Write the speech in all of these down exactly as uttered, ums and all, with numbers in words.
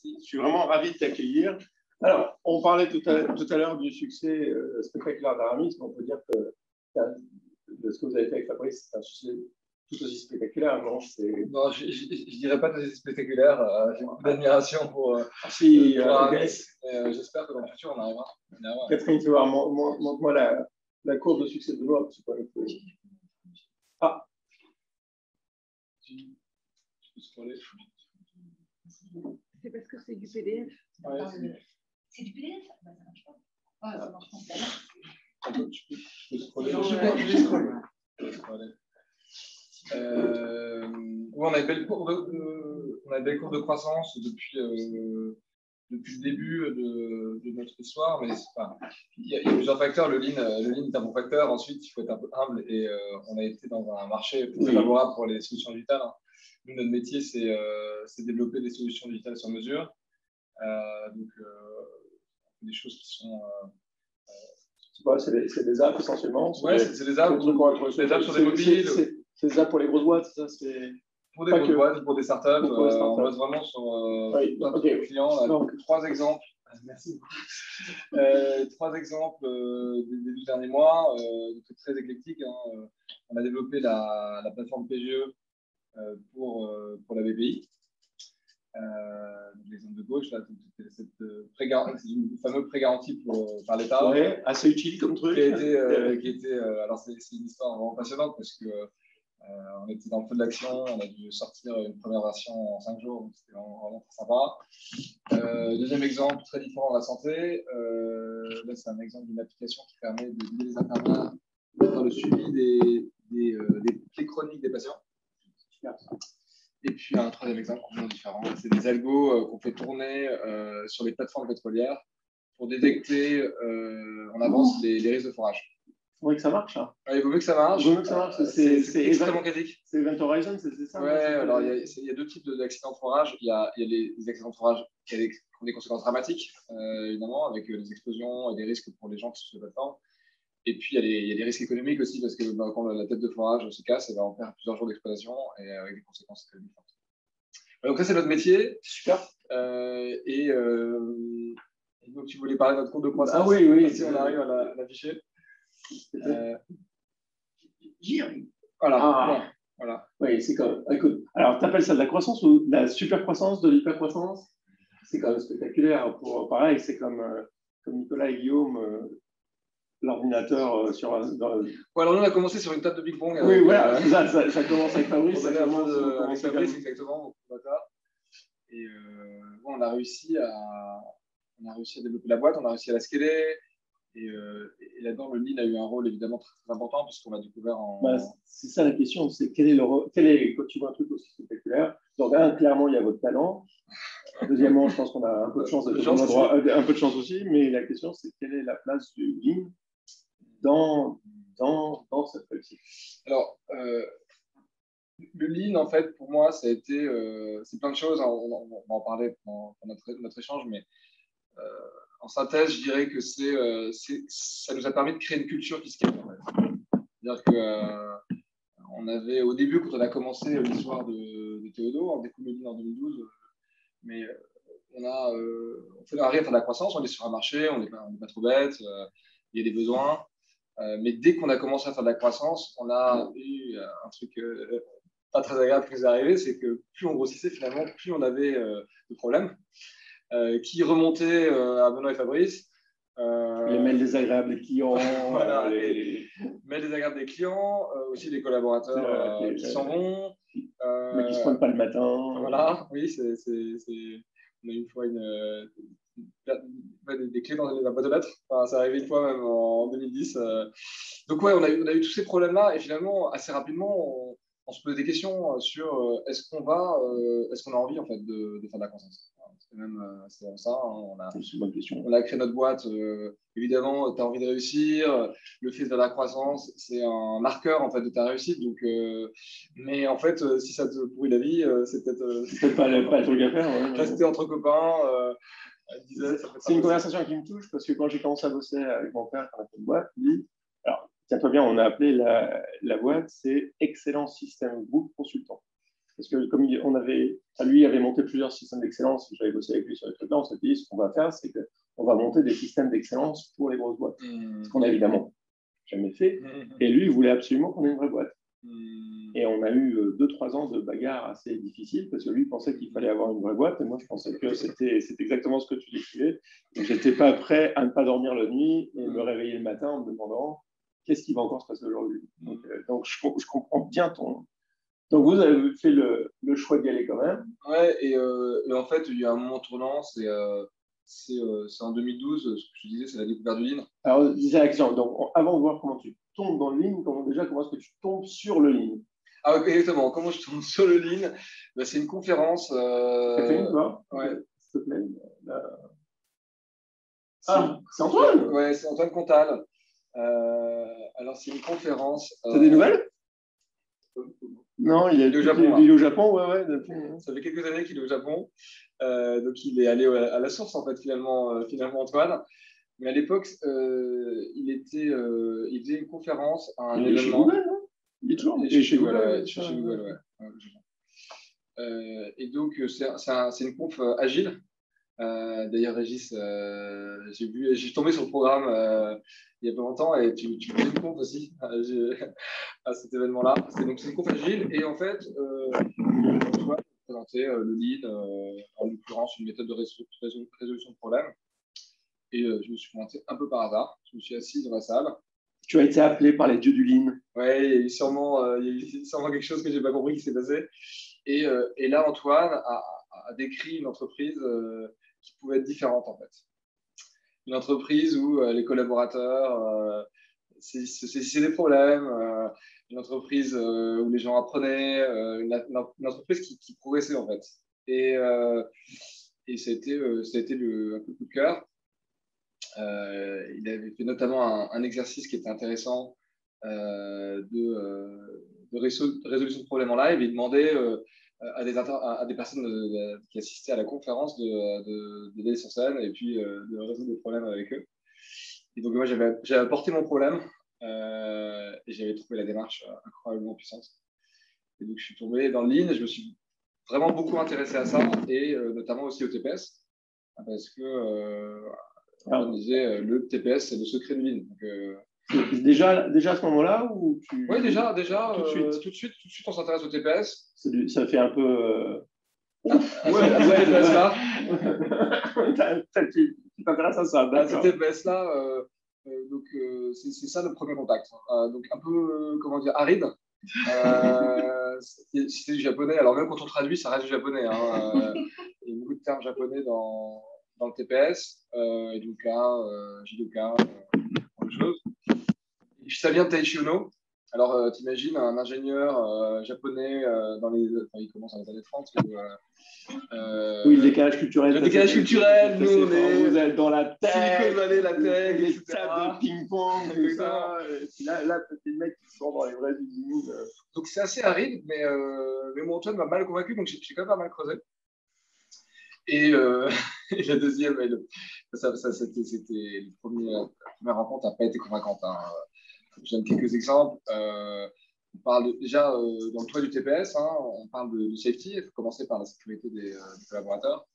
Je suis vraiment ravi de t'accueillir. Alors, on parlait tout à, tout à l'heure du succès euh, spectaculaire d'Aramis, mais on peut dire que de ce que vous avez fait avec Fabrice, c'est un succès tout aussi spectaculaire, non? Non, je ne dirais pas tout aussi spectaculaire. Euh, J'ai beaucoup d'admiration pour, euh, si, pour euh, Aramis. Euh, J'espère que dans le futur, on arrivera. On arrivera. Catherine, tu vois, montre-moi la, la courbe de succès de Benoît. Ah, tu peux scroller. C'est parce que c'est du P D F. Ouais, c'est du P D F? Bah, ça marche pas. Ah, ça marche pas. Tu peux, tu peux scroller. Je vais scroller. Euh, oui, on a une belle courbe de, de, on a une belle courbe de croissance depuis, euh, depuis le début de, de notre histoire, mais enfin, il, y a, il y a plusieurs facteurs. Le lean, le lean est un bon facteur. Ensuite, il faut être un peu humble et euh, on a été dans un marché très favorable pour les solutions digitales. Nous, notre métier, c'est euh, développer des solutions digitales sur mesure. Euh, donc, euh, des choses qui sont. Euh, ouais, c'est des, des apps essentiellement. Oui, c'est des apps. C'est des apps sur des mobiles. C'est ça pour les grosses boîtes, ça c'est. Pour des grosses boîtes, pour des startups, pour euh, on bosse vraiment sur euh, oui, okay. clients. Là, donc, trois exemples. Merci. Euh, trois exemples euh, des, des douze derniers mois, euh, très éclectiques. Hein. On a développé la, la plateforme P G E euh, pour, euh, pour la B P I. Euh, L'exemple de gauche, là, c'est le fameux prêt garanti pour, par l'État. Ouais, assez utile comme truc. Qui a été, euh, qui a été, euh, alors c'est une histoire vraiment passionnante parce que Euh, on était dans le feu de l'action, on a dû sortir une première version en cinq jours, donc c'était vraiment très sympa. Euh, deuxième exemple, très différent de la santé. Euh, là, c'est un exemple d'une application qui permet de guider les infirmières dans le suivi des, des, euh, des plaies chroniques des patients. Et puis un troisième exemple complètement différent, c'est des algos euh, qu'on fait tourner euh, sur les plateformes pétrolières pour détecter euh, en avance les, les risques de forage. Il faudrait que ça marche. Hein. Ouais, il vaut mieux que ça marche. Il vaut mieux que ça marche. C'est extrêmement critique. C'est Event Horizon, c'est ça? Ouais, alors il y, a, il y a deux types d'accidents de forage. Il y a, il y a les, les accidents de forage qui, des, qui ont des conséquences dramatiques, euh, évidemment, avec euh, des explosions et des risques pour les gens qui sont sur la plateforme. Et puis il y, a les, il y a des risques économiques aussi, parce que bah, quand la tête de forage se casse, eh ben, on perd plusieurs jours d'exploitation et avec des conséquences très différentes. Donc ça, c'est notre métier. Super. Euh, et, euh, et donc tu voulais parler de notre courbe de croissance. Ah oui, oui. Si on arrive à l'afficher. Euh, J'y arrive. Voilà. Ah. Bon, voilà. Oui, c'est quand même. Écoute, alors, tu appelles ça de la croissance ou de la super croissance, de l'hyper-croissance? C'est quand même spectaculaire. Pour, pareil, c'est comme, euh, comme Nicolas et Guillaume, euh, l'ordinateur euh, sur. Dans... Ouais, alors nous, on a commencé sur une table de ping-pong. Oui, voilà, euh, ça, ça, ça commence avec Fabrice. Ça commence euh, avec Fabrice, exactement. Et euh, bon, on a réussi à. On a réussi à développer la boîte, on a réussi à la scaler. Et, euh, et là-dedans, le lean a eu un rôle évidemment très, très important puisqu'on l'a découvert en. Bah, c'est ça la question, c'est quel est le quel est quand tu vois un truc aussi spectaculaire. Donc, un, clairement, il y a votre talent. Deuxièmement, je pense qu'on a un peu de chance d'être au endroit, un peu de chance aussi. Mais la question, c'est quelle est la place du lean dans dans dans cette réussite. Alors, euh, le lean, en fait, pour moi, ça a été euh, c'est plein de choses. Hein, on, on, on va en parler pendant notre, notre échange, mais euh, en synthèse, je dirais que c'est, euh, ça nous a permis de créer une culture fiscale. En fait. C'est-à-dire que euh, on avait, au début, quand on a commencé l'histoire de, de Théodo, on découvre le lean en deux mille douze, mais euh, on a, euh, on fait arrive à faire de la croissance, on est sur un marché, on n'est pas, pas trop bête, euh, il y a des besoins, euh, mais dès qu'on a commencé à faire de la croissance, on a eu un truc euh, pas très agréable qui nous est arrivé, c'est que plus on grossissait, finalement, plus on avait euh, de problèmes. Euh, qui remontait euh, à Benoît et Fabrice. Euh, les mails désagréables des clients. Voilà, les, les mails désagréables des clients, euh, aussi des collaborateurs euh, qui s'en vont. Euh, mais qui ne se pointent pas le matin. Voilà, oui, c'est, on a une fois une, une, des, des clés dans la boîte aux lettres. Enfin, ça arrivait une fois même en deux mille dix. Euh. Donc ouais, on a, eu, on a eu tous ces problèmes-là et finalement, assez rapidement, on, on se posait des questions sur est-ce qu'on va, euh, est-ce qu'on a envie en fait de, de faire de la croissance. C'est même c'est ça. Hein, on, a, une bonne question. On a créé notre boîte. Euh, évidemment, tu as envie de réussir. Le fait de faire de la croissance, c'est un marqueur en fait de ta réussite. Donc, euh, mais en fait, si ça te pourrit la vie, c'est peut-être euh, peut pas, pas le truc à faire. Ouais, rester ouais. entre copains. Euh, c'est une conversation qui me touche parce que quand j'ai commencé à bosser avec mon père quand on a fait une boîte, il dit alors tiens-toi bien, on a appelé la, la boîte, c'est Excellent Système Group Consultant. Parce que comme il, on avait, lui avait monté plusieurs systèmes d'excellence, j'avais bossé avec lui sur les trucs-là, on s'est dit, ce qu'on va faire, c'est qu'on va monter des systèmes d'excellence pour les grosses boîtes. Mmh. Ce qu'on a évidemment jamais fait. Mmh. Et lui, il voulait absolument qu'on ait une vraie boîte. Mmh. Et on a eu deux, trois ans de bagarres assez difficiles, parce que lui pensait qu'il fallait avoir une vraie boîte, et moi, je pensais que c'était exactement ce que tu décrivais. Je n'étais pas prêt à ne pas dormir la nuit et me réveiller le matin en me demandant qu'est-ce qui va encore se passer aujourd'hui. Donc, euh, donc je, je comprends bien ton... Donc, vous avez fait le, le choix d'y aller quand même. Ouais, et, euh, et en fait, il y a un moment tournant, c'est euh, euh, en deux mille douze, ce que je disais, c'est la découverte du Lean. Alors, disais l'action. Donc, avant de voir comment tu tombes dans le Lean, comment, déjà, comment est-ce que tu tombes sur le Lean? Ah, exactement. Comment je tombe sur le Lean? Ben, c'est une conférence. Euh... T'as fait une, toi? Ouais. S'il te plaît. Là... Ah, c'est Antoine? Ouais, c'est Antoine Contal. Euh, alors, c'est une conférence. T'as euh... des nouvelles? Non, il est, il est au Japon. Il est au Japon, ouais, ouais. Depuis... Ça fait quelques années qu'il est au Japon. Euh, donc, il est allé à la source, en fait, finalement, euh, finalement Antoine. Mais à l'époque, euh, il, était, euh, il faisait une conférence à un il événement. Est chez Google, non il est toujours il est chez Google, ouais. Chez Google, ouais. ouais euh, et donc, c'est un, une conf agile. Euh, D'ailleurs, Régis, euh, j'ai vu, j'ai tombé sur le programme euh, il y a pas longtemps et tu, tu fais une conf aussi euh, à cet événement-là. C'est donc une conf agile et en fait, euh, on va présenter euh, le Lean, euh, en l'occurrence une méthode de résolution, résolution de problèmes. Et euh, je me suis pointé un peu par hasard. Je me suis assis dans la salle. Tu as été appelé par les dieux du Lean. Ouais, il y a eu sûrement, euh, il y a eu sûrement quelque chose que j'ai pas compris qui s'est passé. Et, euh, et là, Antoine a, a décrit une entreprise euh, qui pouvait être différente en fait. Une entreprise où euh, les collaborateurs euh, c'est des problèmes, euh, une entreprise euh, où les gens apprenaient, euh, une, une entreprise qui, qui progressait en fait. Et, euh, et ça a été, euh, ça a été le, un peu le coup de cœur. Euh, il avait fait notamment un, un exercice qui était intéressant euh, de, euh, de résolution de problèmes en live. Il demandait euh, à, des à des personnes de, de, qui assistaient à la conférence de, de, d'aller sur scène et puis euh, de résoudre des problèmes avec eux. Et donc moi, j'avais apporté mon problème euh, et j'avais trouvé la démarche incroyablement puissante. Et donc je suis tombé dans le Lean et je me suis vraiment beaucoup intéressé à ça et euh, notamment aussi au T P S parce que euh, on disait euh, le T P S c'est le secret du Lean. Donc, euh... déjà, déjà à ce moment-là ou tu... Oui, déjà, déjà tout de suite, euh, tout de suite, tout de suite, on s'intéresse au T P S. Du, ça fait un peu. Euh... Ah, ouais, ouais, ouais, là. tu t'intéresses à ça. À ce T P S là, euh, euh, donc euh, c'est ça le premier contact. Euh, donc un peu, euh, comment dire, aride. Euh, c'est du japonais. Alors même quand on traduit, ça reste du japonais. Hein. Euh, il y a beaucoup de termes japonais dans, dans le T P S. Euh, Eduka, euh, Jidoka, euh, autre chose. Et puis ça vient de Taichi Ohno. Alors euh, t'imagines un ingénieur euh, japonais euh, dans les, enfin, il commence dans les années trente. Où, euh, Euh, oui, le décalage culturel. Le décalage culturel, nous on est. Vous êtes dans la tech. Silicon Valley, la tech, les tables de ping-pong, tout ça. Et puis là, là t'as des mecs qui sont dans les vraies usines. Donc c'est assez aride, mais, euh, mais mon Antoine m'a mal convaincu, donc j'ai quand même pas mal creusé. Et, euh, et la deuxième, ça, ça, c'était la première, la première rencontre n'a pas été convaincante. Hein. Je donne quelques exemples. Euh, On parle de, déjà euh, dans le toit du T P S, hein, on parle de, de safety. Il faut commencer par la sécurité des, euh, des collaborateurs.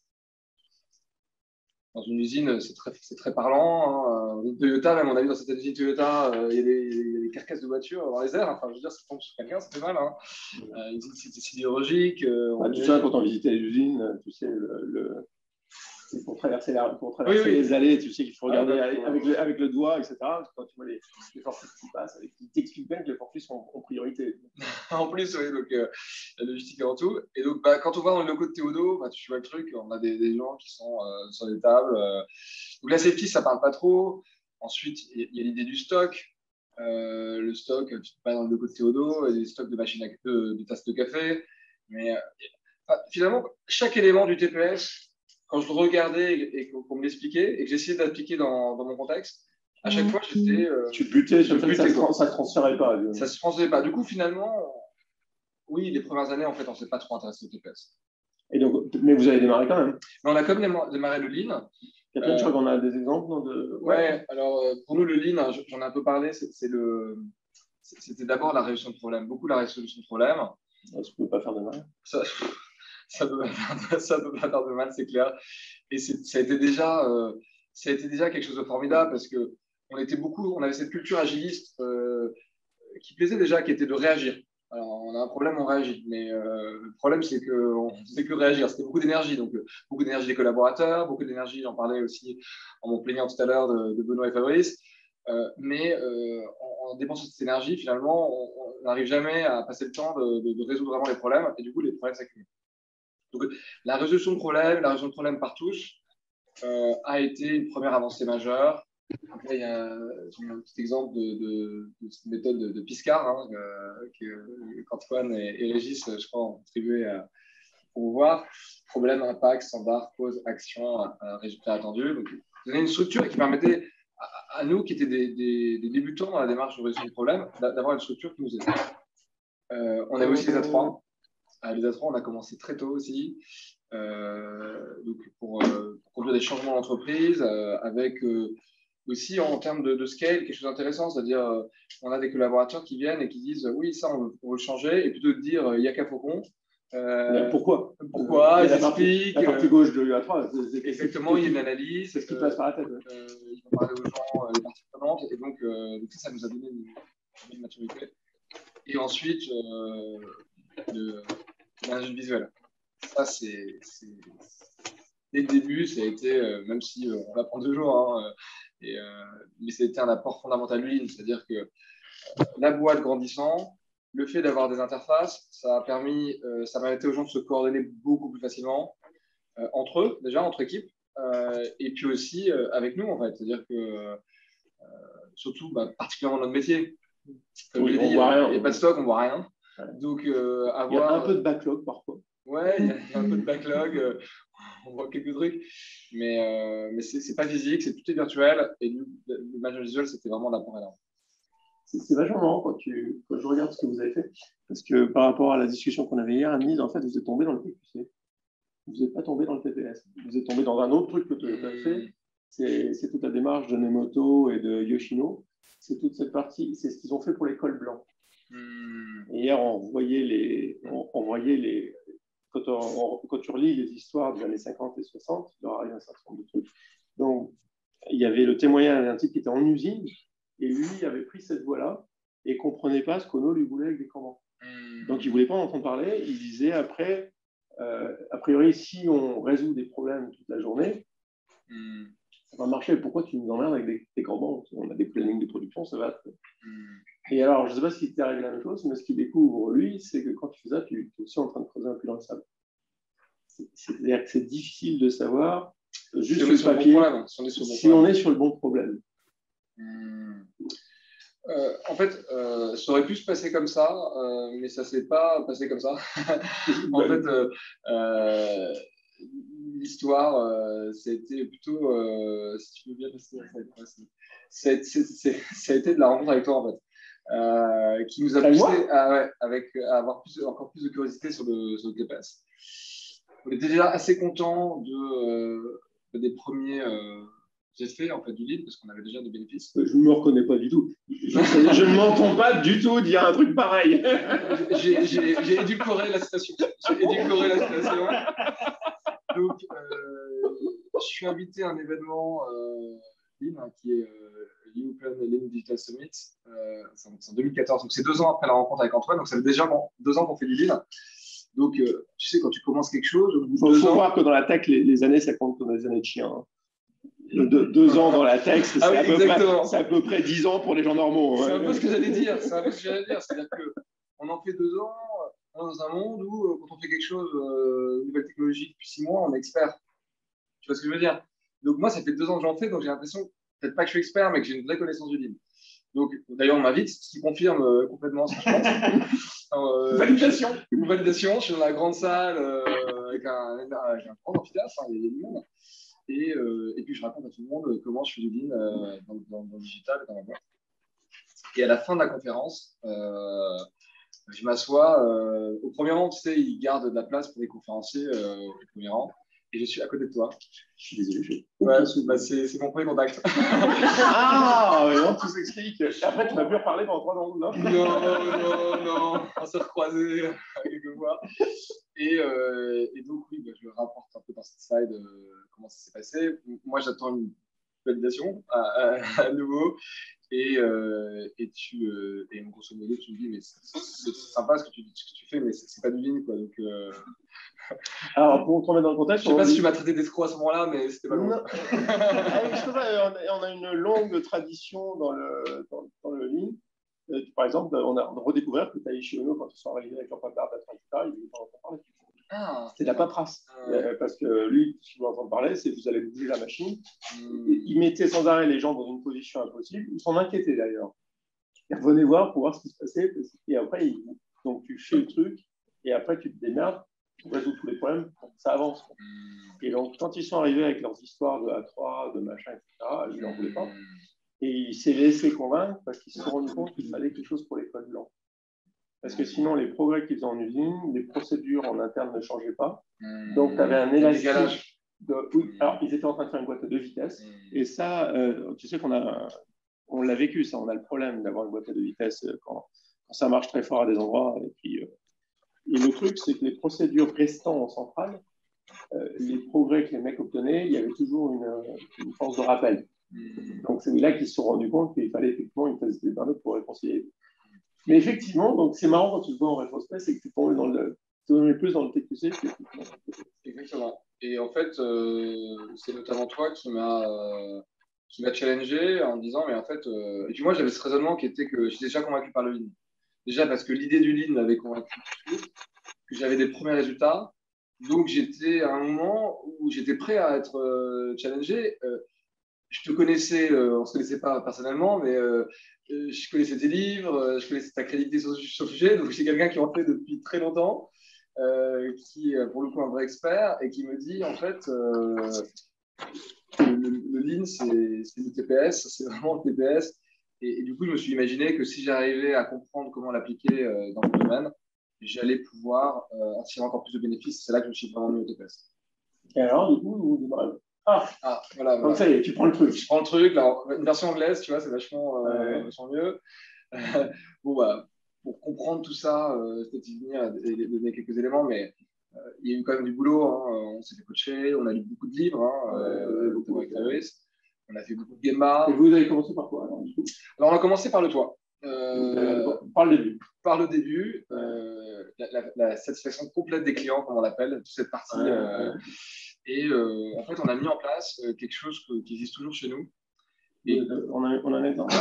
Dans une usine, c'est très, très parlant. Hein. Une Toyota, même on a vu dans cette usine Toyota, euh, il y a des, il y a des carcasses de voitures dans les airs. Enfin, je veux dire, ça tombe sur quelqu'un, ça fait mal. Hein. Euh, une usine sidérurgique. Euh, ah, tu sais, quand on visitait les usines, tu sais, le, le... pour traverser, la, pour traverser oui, oui. les allées, tu sais qu'il faut regarder ah, avec, avec, le, avec le doigt, et cetera. Quand tu vois les, les forfus qui passent, ils t'expliquent bien que les forfus sont en priorité. En plus, oui, donc euh, la logistique avant tout. Et donc, bah, quand on va dans le logo de Théodo, bah, tu vois le truc, on a des, des gens qui sont euh, sur les tables. Euh. Donc la safety, ça parle pas trop. Ensuite, il y, y a l'idée du stock. Euh, le stock, tu te pas dans le logo de Théodo, il y a des stocks de machines à de, de tasses de café. Mais euh, enfin, finalement, chaque élément du T P S, quand je le regardais et qu'on me l'expliquait et que j'essayais d'appliquer dans, dans mon contexte, à chaque fois, j'étais. Euh, tu butais, je butais, ça ne se transférait pas. Du ça ne se transférait pas. Du coup, finalement, oui, les premières années, en fait, on ne s'est pas trop intéressé au T P S. Et donc, mais vous avez démarré quand même. Mais on a quand même démarré le Lean. Catherine, euh, je crois qu'on a des exemples non, de. Ouais, ouais, alors pour nous, le Lean, j'en ai un peu parlé, c'est le. C'était d'abord la résolution de problèmes, beaucoup la résolution de problèmes. Ça ne peut pas faire de mal. Ça ça peut pas faire, ça peut pas faire de mal, c'est clair. Et ça a été déjà, euh, ça a été déjà quelque chose de formidable parce que on était beaucoup, on avait cette culture agiliste euh, qui plaisait déjà, qui était de réagir. Alors, on a un problème, on réagit. Mais euh, le problème, c'est qu'on ne faisait que réagir. C'était beaucoup d'énergie. Donc, euh, beaucoup d'énergie des collaborateurs, beaucoup d'énergie, j'en parlais aussi en m'en plaignant tout à l'heure de, de Benoît et Fabrice. Euh, mais euh, en, en dépensant cette énergie, finalement, on n'arrive jamais à passer le temps de, de, de résoudre vraiment les problèmes. Et du coup, les problèmes s'accumulent. Donc, la résolution de problèmes, la résolution de problèmes par tous, euh, a été une première avancée majeure. Après, il y a un petit exemple de, de, de cette méthode de, de Piscard, hein, euh, qu'Antoine et, et Régis, je crois, ont contribué à promouvoir. Problème, impact, standard, cause, action, un résultat attendu. Donc, donner une structure qui permettait à, à nous, qui étaient des, des, des débutants dans la démarche de résolution de problèmes, d'avoir une structure qui nous aide. Euh, on avait aussi les A trois. Les A trois, on a commencé très tôt aussi. Euh, donc pour, euh, pour conduire des changements d'entreprise, euh, avec euh, aussi en termes de, de scale, quelque chose d'intéressant, c'est-à-dire euh, on a des collaborateurs qui viennent et qui disent oui, ça on veut, on veut le changer, et plutôt de dire il n'y a qu'à Faucon. Euh, pourquoi Pourquoi ils expliquent. La partie gauche de l'U A trois, exactement, il y a une analyse. C'est ce qui passe par la tête. Ouais. Euh, ils vont parler aux gens, euh, les parties prenantes, et donc, euh, donc ça, ça nous a donné une, une maturité. Et ensuite, euh, le management visuel. Ça, c'est, dès le début, ça a été, euh, même si euh, on l'apprend toujours, hein, et, euh, mais ça a été un apport fondamental de Lean, c'est-à-dire que euh, la boîte grandissant, le fait d'avoir des interfaces, ça a permis, euh, ça permettait aux gens de se coordonner beaucoup plus facilement euh, entre eux, déjà entre équipes, euh, et puis aussi euh, avec nous, en fait, c'est-à-dire que euh, surtout, bah, particulièrement notre métier, comme oui, je l'ai dit, il n'y a pas de stock, on ne voit rien. Donc, euh, avoir... Il y a un peu de backlog parfois. Ouais, il y, y a un peu de backlog, euh, on voit quelques trucs, mais, euh, mais c'est pas physique, c'est tout est virtuel, et le, le management visuel, c'était vraiment un apport énorme. C'est vachement marrant quand, tu, quand je regarde ce que vous avez fait, parce que par rapport à la discussion qu'on avait hier, Anne-Lise, en fait, vous êtes tombé dans le P Q C. Vous n'êtes pas tombé dans le P P S. Vous êtes tombé dans un autre truc que tu as fait. C'est toute la démarche de Nemoto et de Yoshino. C'est toute cette partie, c'est ce qu'ils ont fait pour les cols blancs. Mm. Et hier, on voyait les, on, on voyait les quand, on, quand tu relis les histoires des années cinquante et soixante, il leur arrive un certain nombre de trucs. Donc, il y avait le témoignage d'un type qui était en usine, et lui avait pris cette voie-là et ne comprenait pas ce qu'Ono lui voulait avec des commandes. Mm. Donc, il ne voulait pas en entendre parler. Il disait après, euh, a priori, si on résout des problèmes toute la journée, mm. ça va marcher. Pourquoi tu nous emmerdes avec des, des commandes? On a des plannings de production, ça va. Mm. Et alors, je ne sais pas si tu arrivé la même chose, mais ce qu'il découvre, lui, c'est que quand tu fais ça, tu es aussi en train de creuser un puits dans le sable. C'est-à-dire que c'est difficile de savoir, juste sur le papier, bon si, on est, sur si on est sur le bon problème. Hum. Euh, en fait, euh, ça aurait pu se passer comme ça, euh, mais ça ne s'est pas passé comme ça. En fait, euh, euh, l'histoire, euh, c'était plutôt, euh, si tu veux bien passer, ça a été de la rencontre avec toi, en fait. Euh, qui nous a poussé à, ouais, avec, à avoir plus, encore plus de curiosité sur le, sur le T P S. On était déjà assez contents de, euh, des premiers euh, effets en fait, du lead parce qu'on avait déjà des bénéfices. Je ne me reconnais pas du tout. Je, je ne m'entends pas du tout dire un truc pareil. J'ai édulcoré la citation. J'ai édulcoré la citation. Donc, euh, je suis invité à un événement euh, Lean hein, qui est euh, European Lean Digital Summit. Euh, c'est en deux mille quatorze, donc c'est deux ans après la rencontre avec Antoine. Donc ça fait déjà bon, deux ans qu'on fait du Lean. Donc, euh, tu sais, quand tu commences quelque chose, il faut, faut ans... voir que dans la tech, les, les années, ça compte comme des années de chien. Hein. De, deux ans dans la tech, c'est ah oui, à, à peu près dix ans pour les gens normaux. C'est ouais. un peu ce que j'allais dire. C'est un peu ce que j'allais dire. C'est-à-dire qu'on en fait deux ans, on est dans un monde où, quand on fait quelque chose, euh, une nouvelle technologie depuis six mois, on est expert. Tu vois ce que je veux dire? Donc, moi, ça fait deux ans que j'en fais, donc j'ai l'impression, peut-être pas que je suis expert, mais que j'ai une vraie connaissance du Lean. Donc, d'ailleurs, on m'invite, ce qui confirme euh, complètement ce que je pense. Euh, validation. Une validation. Je suis dans la grande salle euh, avec, un, avec un grand amphithéâtre, hein, il y a du monde. Et, euh, et puis, je raconte à tout le monde comment je fais du Lean euh, dans, dans, dans le digital et dans la boîte. Et à la fin de la conférence, euh, je m'assois. Euh, au premier rang, tu sais, ils gardent de la place pour les conférenciers euh, au premier rang. et je suis à côté de toi. Je suis désolé. Je... Ouais, bah c'est, c'est mon premier contact. Ah, mais non, tout s'explique. Après, tu m'as pu reparler pendant trois ans, non? Non, non, non. On s'est recroisés quelques fois. Et, euh, et donc, oui, bah, je rapporte un peu dans cette slide euh, comment ça s'est passé. Moi, j'attends une validation à, à, à nouveau. Et, euh, et, tu, euh, et grosso modo, tu me dis, mais c'est, c'est sympa ce que tu, ce que tu fais, mais c'est, c'est pas du lean, quoi. Donc, euh... Alors, pour te remettre dans le contexte, je sais pas si tu m'as traité d'escroc à ce moment-là, mais c'était pas long. On a une longue tradition dans le, dans, dans le lean. Euh, par exemple, on a redécouvert que Taishi Ono, quand ils sont arrivés avec leur papère d'attraction, et cetera, il voulait pas entendre parler. Ah, c'est de la paperasse. Ah, ouais. Parce que lui, ce qu'il veut entendre parler, c'est vous allez bouger la machine. Mm. Il mettait sans arrêt les gens dans une position impossible. Ils s'en inquiétaient d'ailleurs. Ils revenaient voir pour voir ce qui se passait. Et après, il... donc tu fais le truc et après tu te démerdes pour résoudre tous les problèmes. Ça avance. Mm. Et donc, quand ils sont arrivés avec leurs histoires de A trois, de machin, et cetera, lui, il n'en voulait pas. Et il s'est laissé convaincre parce qu'il se sont rendu compte qu'il fallait quelque chose pour les codes blancs. Parce que sinon, les progrès qu'ils faisaient en usine, les procédures en interne ne changeaient pas. Mmh. Donc, tu avais un élastique. De... Oui, alors, ils étaient en train de faire une boîte à deux vitesses. Mmh. Et ça, euh, tu sais qu'on a, on l'a vécu, ça. On a le problème d'avoir une boîte à deux vitesses quand, quand ça marche très fort à des endroits. Et, puis, euh... et le truc, c'est que les procédures restant en centrale, euh, les progrès que les mecs obtenaient, il y avait toujours une, une force de rappel. Mmh. Donc, c'est là qu'ils se sont rendus compte qu'il fallait effectivement une phase de burn-out pour réconcilier. Mais effectivement, donc c'est marrant quand tu le vois en rétrospect, c'est que tu tombes dans le, tu plus dans le T Q C. Exactement. Et en fait, euh, c'est notamment toi qui m'a euh, qui m'a challengé en me disant, mais en fait, euh... et puis moi j'avais ce raisonnement qui était que j'étais déjà convaincu par le lean. Déjà parce que l'idée du lean m'avait convaincu tout de suite, que j'avais des premiers résultats. Donc j'étais à un moment où j'étais prêt à être euh, challengé. Euh, je te connaissais, euh, on ne se connaissait pas personnellement, mais euh, je connaissais tes livres, je connaissais ta crédibilité sur, sur le sujet, donc c'est quelqu'un qui en fait depuis très longtemps, euh, qui est pour le coup un vrai expert, et qui me dit en fait, euh, le, le lean c'est, c'est le T P S, c'est vraiment le T P S, et, et du coup je me suis imaginé que si j'arrivais à comprendre comment l'appliquer euh, dans le domaine, j'allais pouvoir euh, en tirer encore plus de bénéfices. C'est là que je me suis vraiment mis au T P S. Et alors du coup, vous Ah, ah voilà, voilà. Donc ça y est, tu prends le truc. Je prends le truc, là, une version anglaise, tu vois, c'est vachement, euh, ouais. vachement mieux. Bon, bah, pour comprendre tout ça, euh, peut-être y venir et donner quelques éléments, mais euh, il y a eu quand même du boulot. Hein. On s'est fait coacher, on a lu beaucoup de livres, hein, euh, beaucoup avec Fabrice. On a fait beaucoup de Gemba. Et vous avez commencé par quoi alors, du coup alors, on a commencé par le toit. Euh, par le début. Par le début, euh, la, la, la satisfaction complète des clients, comme on l'appelle, toute cette partie. Ouais, euh, ouais. Et euh, en fait, on a mis en place euh, quelque chose que, qui existe toujours chez nous. Et euh, on, a, on a un exemple.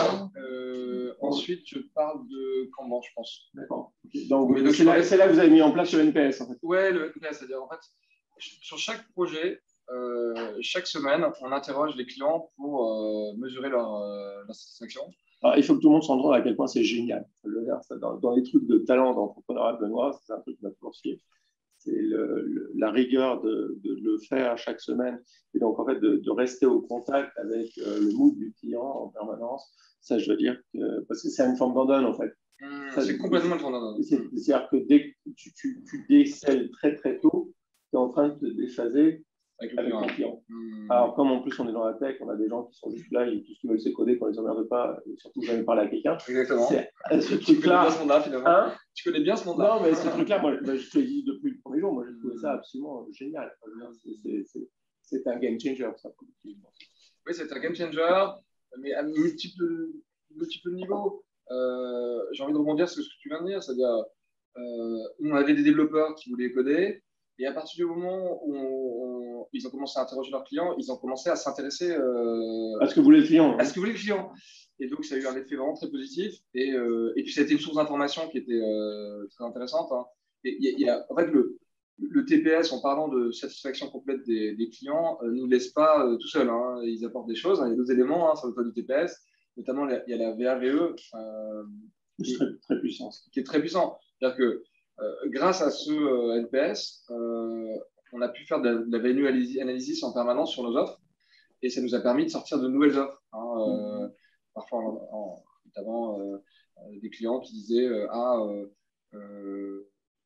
Euh, ensuite, je parle de Kanban, je pense. D'accord. Okay. Donc, donc c'est, là, c'est là que vous avez mis en place le N P S, en fait. Ouais, le N P S, c'est-à-dire en fait, sur chaque projet, euh, chaque semaine, on interroge les clients pour euh, mesurer leur, euh, leur satisfaction. Alors, il faut que tout le monde se rende compte à quel point c'est génial. Le faire, ça, dans, dans les trucs de talent d'entrepreneuriat, Benoît, c'est un truc qui m'a toujours scié. C'est le, le, la rigueur de, de le faire chaque semaine. Et donc, en fait, de, de rester au contact avec euh, le mood du client en permanence. Ça, je veux dire que, parce que c'est une forme d'andonne, en fait. Mmh, ça, c'est complètement une forme d'andonne. C'est-à-dire que dès que tu, tu, tu décèles très, très tôt, tu es en train de te déphaser avec le client. client. Mmh. Alors, comme en plus on est dans la tech, on a des gens qui sont juste là et tout ce qu'ils veulent, c'est coder, qu'on les emmerde pas, et surtout jamais parler à quelqu'un. Exactement. C'est, ce tu connais bien ce monde-là, finalement. Hein tu connais bien ce monde-là. Non, mais ce truc-là, moi, bah, je te le dis depuis le premier jour, moi, j'ai trouvé ça absolument génial. C'est, c'est, c'est, c'est un game changer, ça. Oui, c'est un game changer, mais à multiples, multiples niveaux. Euh, j'ai envie de rebondir sur ce que tu viens de dire, c'est-à-dire, euh, on avait des développeurs qui voulaient coder. Et à partir du moment où on, on, ils ont commencé à interroger leurs clients, ils ont commencé à s'intéresser euh, à ce que voulait le client. À ce que voulait le client. Et donc, ça a eu un effet vraiment très positif. Et, euh, et puis, ça a été une source d'information qui était euh, très intéressante. Hein. Et y a, y a, en fait, le, le T P S, en parlant de satisfaction complète des, des clients, euh, ne nous laisse pas euh, tout seul. Hein. Ils apportent des choses. Hein. Il y a d'autres éléments hein, sur le toit du T P S. Notamment, il y a la V A V E. Euh, qui, très, très puissant. Qui est très puissant. C'est-à-dire que Euh, grâce à ce euh, N P S, euh, on a pu faire de la, de la value analysis en permanence sur nos offres et ça nous a permis de sortir de nouvelles offres. Hein, euh, mmh. Parfois, en, en, notamment euh, des clients qui disaient euh, Ah, euh, euh,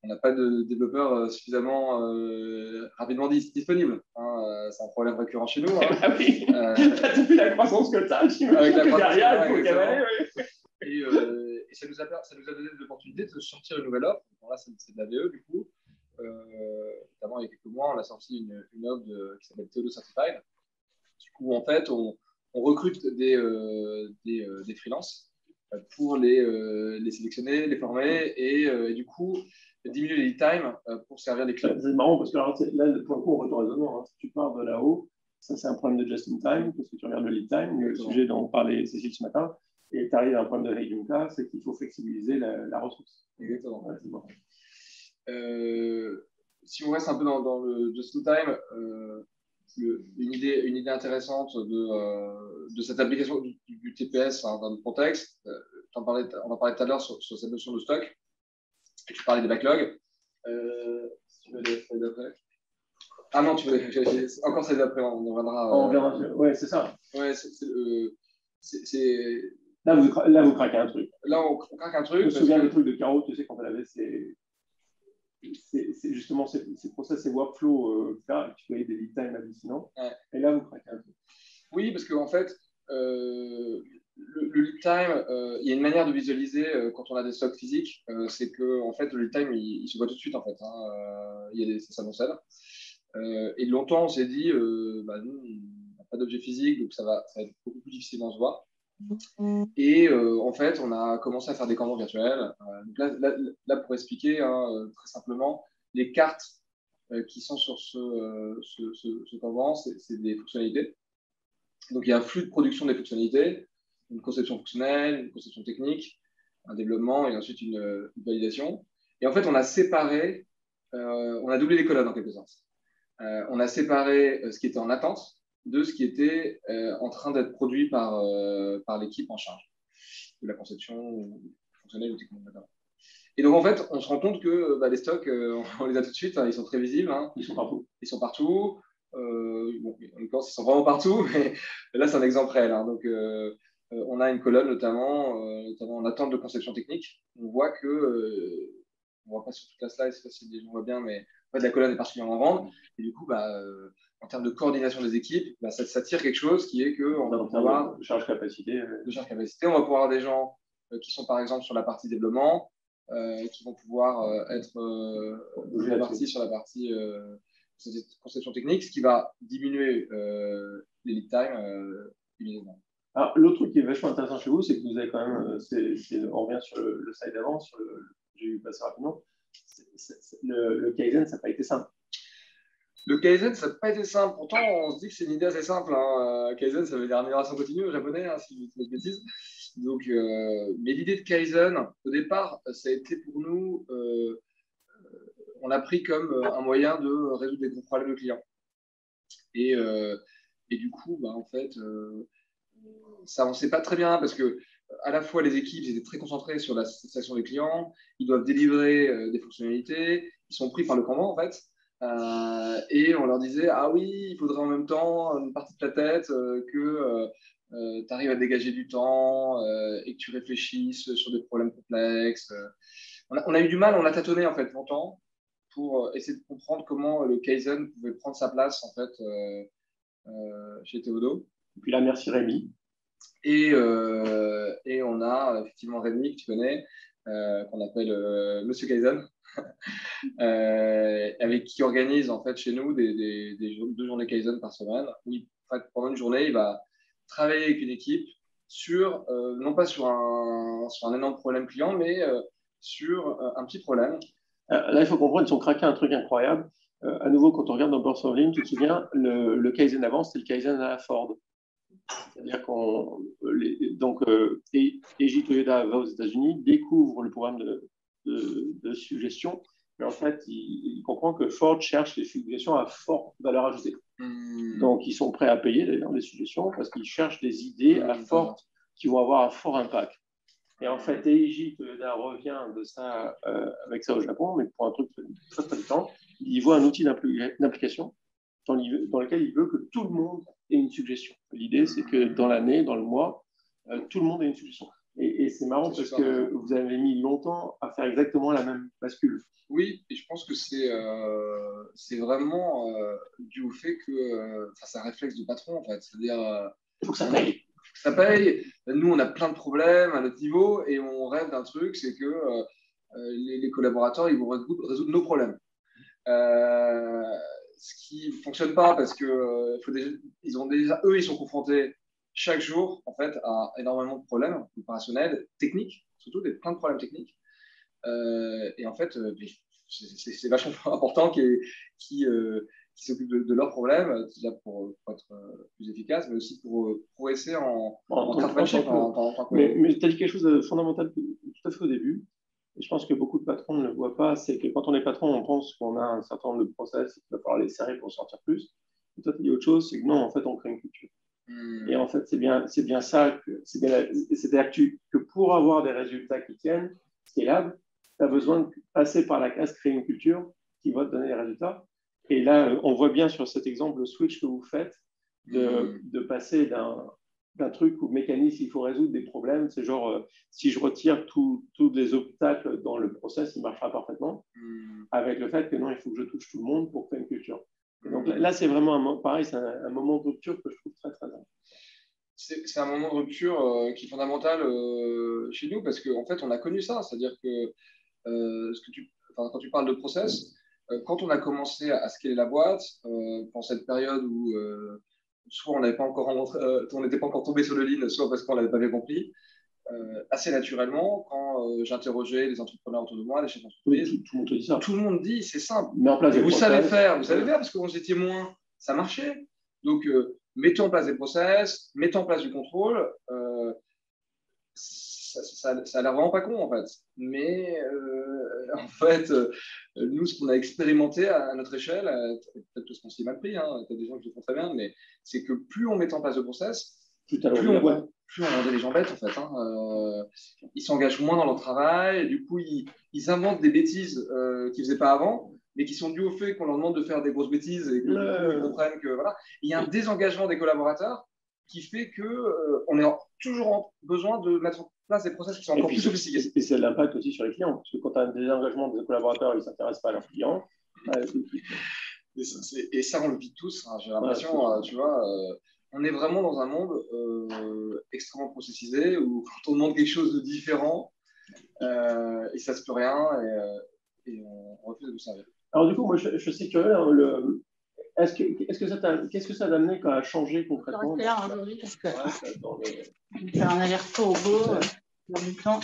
on n'a pas de développeurs suffisamment euh, rapidement dis disponibles. Hein. C'est un problème récurrent chez nous. Hein. Ah oui, euh, depuis la croissance que tu as, avec la croissance derrière, il faut cavaler. Oui. Et, euh, et ça, nous a, ça nous a donné l'opportunité de sortir une nouvelle offre. Bon, là, c'est de la V E, du coup. Euh, notamment, il y a quelques mois, on a sorti une, une offre de, qui s'appelle Theodo Certified. Du coup, en fait, on, on recrute des, euh, des, euh, des freelances pour les, euh, les sélectionner, les former et, euh, et du coup, diminuer les lead time euh, pour servir les clients. C'est marrant parce que alors, là, pour le coup, on retourne au raisonnement. Hein. Si tu pars de là-haut, ça, c'est un problème de just-in-time parce que tu regardes le lead time, le Exactement. sujet dont parlait Cécile ce matin, et tu arrives à un problème de Heijunka, c'est qu'il faut flexibiliser la, la ressource. Exactement. Ouais, c'est bon. euh, si on reste un peu dans, dans le just-in-time, euh, Le, une, idée, une idée intéressante de, euh, de cette application du, du T P S hein, dans le contexte. Euh, en parlais, on en parlait tout à l'heure sur, sur cette notion de stock. Et tu parlais des backlogs. Euh, si tu veux les feuilles d'après. Ah non, tu veux les, encore celles d'après, on reviendra. On reviendra sur... Ouais, c'est ça. Ouais, c'est. Euh, là, vous, là, vous craquez un truc. Là, on, on craque un truc. Je me souviens que... le truc de Caro, tu sais, quand elle avait ses. C'est justement ces, ces process, ces workflows, euh, là, tu voyais des lead time hallucinants. Ouais. Et là, vous craquez un peu. Oui, parce qu'en fait, euh, le, le lead time, euh, il y a une manière de visualiser euh, quand on a des stocks physiques, euh, c'est que en fait, le lead time, il, il se voit tout de suite, en fait. Hein, euh, il y a des, ça s'annonce là. Euh, et longtemps, on s'est dit, euh, bah, nous, on n'a pas d'objet physique, donc ça va, ça va être beaucoup plus difficilement se voir. Et euh, en fait, on a commencé à faire des canvas virtuels. Euh, donc là, là, là, pour expliquer hein, très simplement, les cartes euh, qui sont sur ce, euh, ce, ce, ce canvas, c'est des fonctionnalités. Donc il y a un flux de production des fonctionnalités, une conception fonctionnelle, une conception technique, un développement et ensuite une, une validation. Et en fait, on a séparé, euh, on a doublé les colonnes en quelque sorte. Euh, on a séparé ce qui était en attente de ce qui était euh, en train d'être produit par, euh, par l'équipe en charge de la conception fonctionnelle ou technique. Et donc, en fait, on se rend compte que bah, les stocks, euh, on les a tout de suite, hein, ils sont très visibles. Hein, ils sont partout. Ils sont partout. Euh, bon, en l'occurrence, ils sont vraiment partout, mais là, c'est un exemple réel. Hein, donc, euh, euh, on a une colonne, notamment, euh, notamment en attente de conception technique. On voit que, euh, on ne voit pas sur toute la slide, je ne sais pas si les gens voient bien, mais en fait, la colonne est particulièrement grande. Et du coup, bah, euh, en termes de coordination des équipes, bah, ça, ça tire quelque chose qui est qu'on va pouvoir. De charge capacité. De charge capacité. On va pouvoir avoir des gens euh, qui sont par exemple sur la partie développement, euh, qui vont pouvoir euh, être euh, répartis sur la partie euh, conception technique, ce qui va diminuer euh, les lead time euh, immédiatement. Alors, l'autre truc qui est vachement intéressant chez vous, c'est que vous avez quand même, c'est, c'est, on revient sur le, le slide d'avant, sur le, j'ai eu passé rapidement, c'est, c'est, c'est, le, le Kaizen, ça n'a pas été simple. Le Kaizen, ça n'a pas été simple. Pourtant, on se dit que c'est une idée assez simple. Hein. Kaizen, ça veut dire amélioration continue au japonais, hein, si je ne dis pas de bêtises. Donc, euh, mais l'idée de Kaizen, au départ, ça a été pour nous, euh, on l'a pris comme un moyen de résoudre des gros problèmes de clients. Et, euh, et du coup, bah, en fait, euh, ça n'avançait pas très bien parce que à la fois les équipes étaient très concentrées sur la satisfaction des clients, ils doivent délivrer euh, des fonctionnalités, ils sont pris par le Kanban en fait. Euh, et on leur disait ah oui, il faudrait en même temps une partie de ta tête euh, que euh, euh, tu arrives à dégager du temps euh, et que tu réfléchisses sur des problèmes complexes. On a, on a eu du mal, on a tâtonné en fait longtemps pour essayer de comprendre comment le Kaizen pouvait prendre sa place en fait euh, euh, chez Théodo. Et puis là, merci Rémi. Et, euh, et on a effectivement Rémi que tu connais, euh, qu'on appelle euh, Monsieur Kaizen. Euh, avec qui organise en fait chez nous des, des, des deux journées Kaizen par semaine où il, en fait, pendant une journée il va travailler avec une équipe sur euh, non pas sur un, sur un énorme problème client mais euh, sur euh, un petit problème. Euh, là il faut comprendre, ils ont craqué un truc incroyable. Euh, à nouveau quand on regarde dans Burst of Lean, tu te souviens le, le Kaizen avant c'était le Kaizen à Ford. C'est-à-dire qu'on les, donc euh, Eiji Toyoda va aux États-Unis, découvre le programme de, de, de suggestion. Mais en fait, il, il comprend que Ford cherche les suggestions à forte valeur ajoutée. Mmh. Donc, ils sont prêts à payer d'ailleurs des suggestions parce qu'ils cherchent des idées à forte qui vont avoir un fort impact. Et en fait, Eiji Toyoda revient de ça euh, avec ça au Japon, mais pour un truc très très différent. Il voit un outil d'application dans, dans lequel il veut que tout le monde ait une suggestion. L'idée, c'est que dans l'année, dans le mois, euh, tout le monde ait une suggestion. Et, et c'est marrant parce que vous avez mis longtemps à faire exactement la même bascule. Oui, et je pense que c'est euh, c'est vraiment euh, dû au fait que euh, c'est un réflexe de patron, en fait. C'est-à-dire, euh, il faut que ça paye. Ça paye. Nous, on a plein de problèmes à notre niveau et on rêve d'un truc, c'est que euh, les, les collaborateurs, ils vont résoudre, résoudre nos problèmes. Euh, ce qui ne fonctionne pas parce que euh, faut déjà, ils ont déjà, eux, ils sont confrontés chaque jour en fait à énormément de problèmes opérationnels, techniques, surtout des plein de problèmes techniques. Euh, et en fait, euh, c'est vachement important qu'ils qui, euh, qui s'occupent de, de leurs problèmes, déjà pour, pour être euh, plus efficace, mais aussi pour euh, progresser en, en, en, en, en, en, en Mais, mais tu as dit quelque chose de fondamental tout à fait au début. Et je pense que beaucoup de patrons ne le voient pas, c'est que quand on est patron, on pense qu'on a un certain nombre de process, il va falloir les serrer pour sortir plus. Et toi, tu as dit autre chose, c'est que non, en fait, on crée une culture. Mmh. Et en fait, c'est bien, c'est bien ça, c'est-à-dire que, que pour avoir des résultats qui tiennent, scalables, tu as besoin de passer par la case créer une culture qui va te donner les résultats. Et là, on voit bien sur cet exemple le switch que vous faites de, de passer d'un d'un truc où mécanisme, il faut résoudre des problèmes. C'est genre, euh, si je retire tous les obstacles dans le process, il marchera parfaitement. Mm. Avec le fait que non, il faut que je touche tout le monde pour créer une culture. Et donc là, là c'est vraiment, un, pareil, c'est un, un moment de rupture que je trouve très, très important. C'est un moment de rupture euh, qui est fondamental euh, chez nous parce qu'en en fait, on a connu ça. C'est-à-dire que, euh, ce que tu, enfin, quand tu parles de process, euh, quand on a commencé à, à scaler la boîte, euh, pendant cette période où euh, soit on n'avait pas encore euh, on n'était pas encore tombé sur le lean, soit parce qu'on l'avait pas bien compris. Euh, assez naturellement, quand euh, j'interrogeais les entrepreneurs autour de moi, les chefs d'entreprise, tout, tout, le monde te dit ça. Tout le monde dit, c'est simple. Mais en place vous savez faire, vous savez faire parce que vous étiez moins, ça marchait. Donc, euh, mettez en place des process, mettez en place du contrôle. Euh, ça, ça, ça a l'air vraiment pas con en fait. Mais euh, en fait, euh, nous, ce qu'on a expérimenté à, à notre échelle, euh, peut-être que ce qu'on s'y est mal pris, hein, il y a des gens qui le font très bien, mais c'est que plus on met en place de process, plus, plus, on, ouais. plus on rendait les gens bêtes en fait. Hein. Euh, ils s'engagent moins dans leur travail, et du coup, ils, ils inventent des bêtises euh, qu'ils ne faisaient pas avant, mais qui sont dues au fait qu'on leur demande de faire des grosses bêtises et qu'ils euh... comprennent que voilà. Il y a un désengagement des collaborateurs qui fait qu'on euh, a toujours besoin de mettre en place des process qui sont encore puis, plus sophistiqués. Et c'est l'impact aussi sur les clients, parce que quand tu as un désengagement des collaborateurs, ils ne s'intéressent pas à leurs clients. Euh, et, ça, et ça, on le vit tous, hein, j'ai l'impression, ouais, euh, tu vois, euh, on est vraiment dans un monde euh, extrêmement processisé où quand on demande quelque chose de différent, euh, et ça se peut rien, et, et on refuse de nous servir. Alors du coup, moi, je, je suis curieux, hein, le... Est-ce que, est-ce que ça t'a, qu'est-ce que ça t'a amené à changer concrètement? Je vais rester là aujourd'hui parce que ouais, dans le... je vais faire un aller-retour au boulot ouais. dans le temps.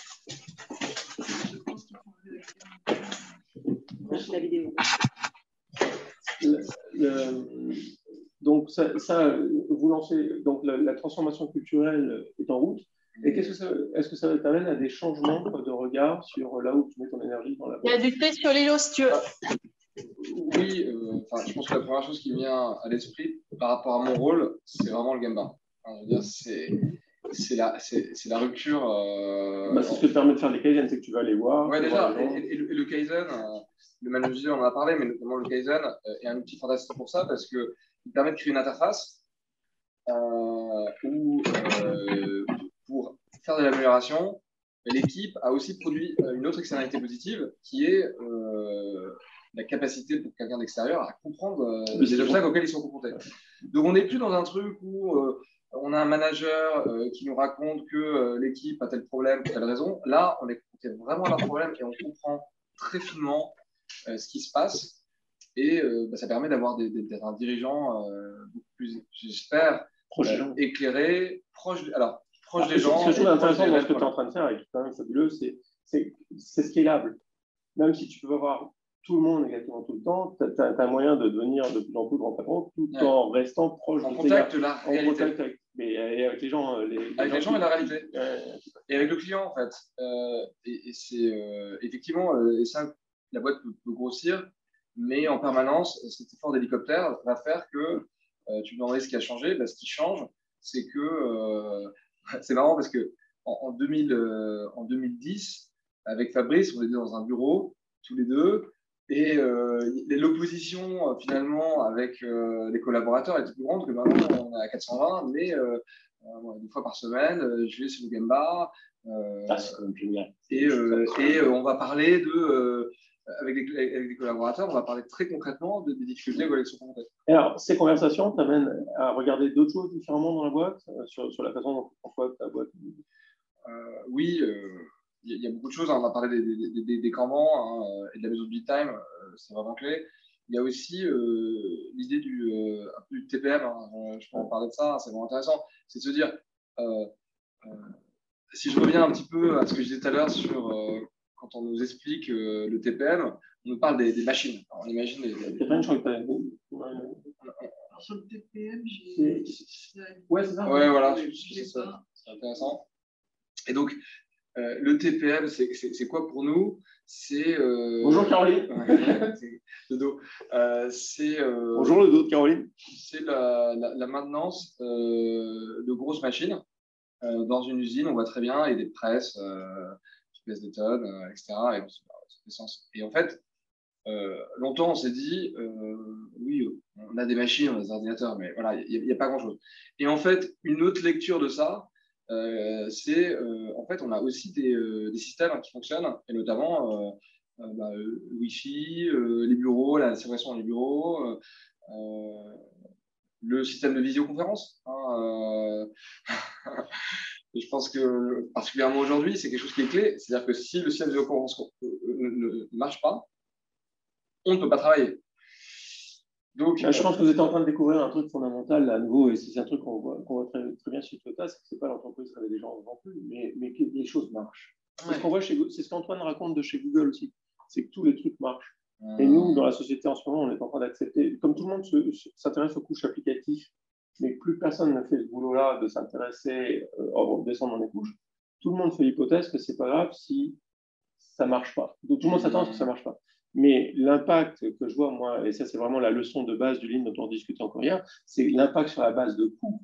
La vidéo. Le, le, donc ça, ça, vous lancez donc la, la transformation culturelle est en route. Et qu'est-ce que ça, est-ce que ça t'amène à des changements de regard sur là où tu mets ton énergie dans la boîte? Il y a du thé sur l'îlot si tu veux. Oui, euh, je pense que la première chose qui me vient à l'esprit par rapport à mon rôle, c'est vraiment le Gemba. Enfin, je veux dire, c'est la, la rupture. Euh, bah, c'est ce que te permet de faire des Kaizen, c'est que tu vas aller voir. Oui, déjà. Voir et, et, et, le, et le Kaizen, euh, le manager, on en a parlé, mais notamment le Kaizen euh, est un outil fantastique pour ça parce qu'il permet de créer une interface euh, où, euh, pour faire de l'amélioration, l'équipe a aussi produit une autre externalité positive qui est euh, la capacité pour quelqu'un d'extérieur à comprendre euh, les obstacles auxquels ils sont confrontés. Donc, on n'est plus dans un truc où euh, on a un manager euh, qui nous raconte que euh, l'équipe a tel problème pour telle raison. Là, on est confronté vraiment à leur problème et on comprend très finement euh, ce qui se passe. Et euh, bah, ça permet d'avoir des, des, un dirigeant euh, beaucoup plus, j'espère, euh, éclairé, proche, de, alors, proche ah, des gens. Ce que je trouve intéressant dans ce que tu es en train de faire et qui est quand même fabuleux, c'est scalable. Même si tu peux avoir tout le monde exactement tout le temps, tu as, as un moyen de devenir de plus en plus grand patron tout ouais. en restant proche en de contact de la en réalité. Contact avec, mais, et avec les gens. Les, les avec gens les gens qui... et la réalité. Euh, et avec le client, en fait. Euh, et et c'est euh, effectivement, euh, et ça, la boîte peut, peut grossir, mais en permanence, cet effort d'hélicoptère va faire que euh, tu me demanderais ce qui a changé. Ben, ce qui change, c'est que euh, c'est marrant parce que en, en, deux mille, euh, en deux mille dix, avec Fabrice, on était dans un bureau, tous les deux. Et euh, l'opposition, euh, finalement, avec euh, les collaborateurs était plus grande que maintenant, on est à quatre cent vingt, mais euh, euh, deux fois par semaine, euh, je vais sur le Gemba. Euh, ah, c'est quand même génial. Et, euh, et euh, on va parler de, euh, avec, des, avec des collaborateurs, on va parler très concrètement de, des difficultés aux collections complètes. Et alors, ces conversations t'amènent à regarder d'autres choses différemment dans la boîte, euh, sur, sur la façon dont tu conçois ta boîte? euh, Oui, il euh, y, y a beaucoup de choses. Hein. On a parlé des, des, des, des Kanban hein, et de la méthode Big Time, euh, c'est vraiment clé. Il y a aussi euh, l'idée du, euh, un peu du T P M, hein. Je peux en parler de ça, hein, c'est vraiment intéressant. C'est de se dire, euh, euh, si je reviens un petit peu à ce que je disais tout à l'heure sur euh, quand on nous explique euh, le T P M, on nous parle des, des machines. Alors, on imagine les. les... T P M, je crois que tu as. Alors, sur le T P M, j'ai. Ouais, c'est ça. Ouais, voilà, c'est intéressant. Et donc, euh, le T P M, c'est quoi pour nous? C'est. Euh... Bonjour Caroline. Le dos. Euh, c'est. Euh... Bonjour le dos de Caroline. C'est la, la, la maintenance euh, de grosses machines. Euh, dans une usine, on voit très bien, il y a des presses euh, qui pèsent des tonnes, euh, et cetera. Et, on, ça fait sens. Et en fait, euh, longtemps, on s'est dit, euh, oui, on a des machines, on a des ordinateurs, mais voilà, il n'y a, a pas grand-chose. Et en fait, une autre lecture de ça, euh, c'est, euh, en fait, on a aussi des, euh, des systèmes qui fonctionnent, et notamment euh, euh, bah, euh, Wi-Fi, euh, les bureaux, la séparation dans les bureaux, euh, euh, le système de visioconférence. Hein, euh... je pense que, particulièrement aujourd'hui, c'est quelque chose qui est clé. C'est-à-dire que si le système de visioconférence ne marche pas, on ne peut pas travailler. Donc, je pense que vous êtes en train de découvrir un truc fondamental à nouveau, et c'est un truc qu'on voit, qu'on voit très, très bien chez Toyota, c'est que ce n'est pas l'entreprise qui avait des gens non plus, mais, mais que les choses marchent. Ouais. C'est ce qu'on voit chez, c'est ce qu'Antoine raconte de chez Google aussi, c'est que tous les trucs marchent. Mmh. Et nous, dans la société en ce moment, on est en train d'accepter, comme tout le monde s'intéresse aux couches applicatives, mais plus personne ne fait ce boulot-là de s'intéresser euh, au descendre dans les couches, tout le monde fait l'hypothèse que c'est pas grave si ça marche pas. Donc tout le monde s'attend à ce que ça marche pas. Mais l'impact que je vois, moi, et ça c'est vraiment la leçon de base du Lean dont on discutait encore hier, c'est l'impact sur la base de coûts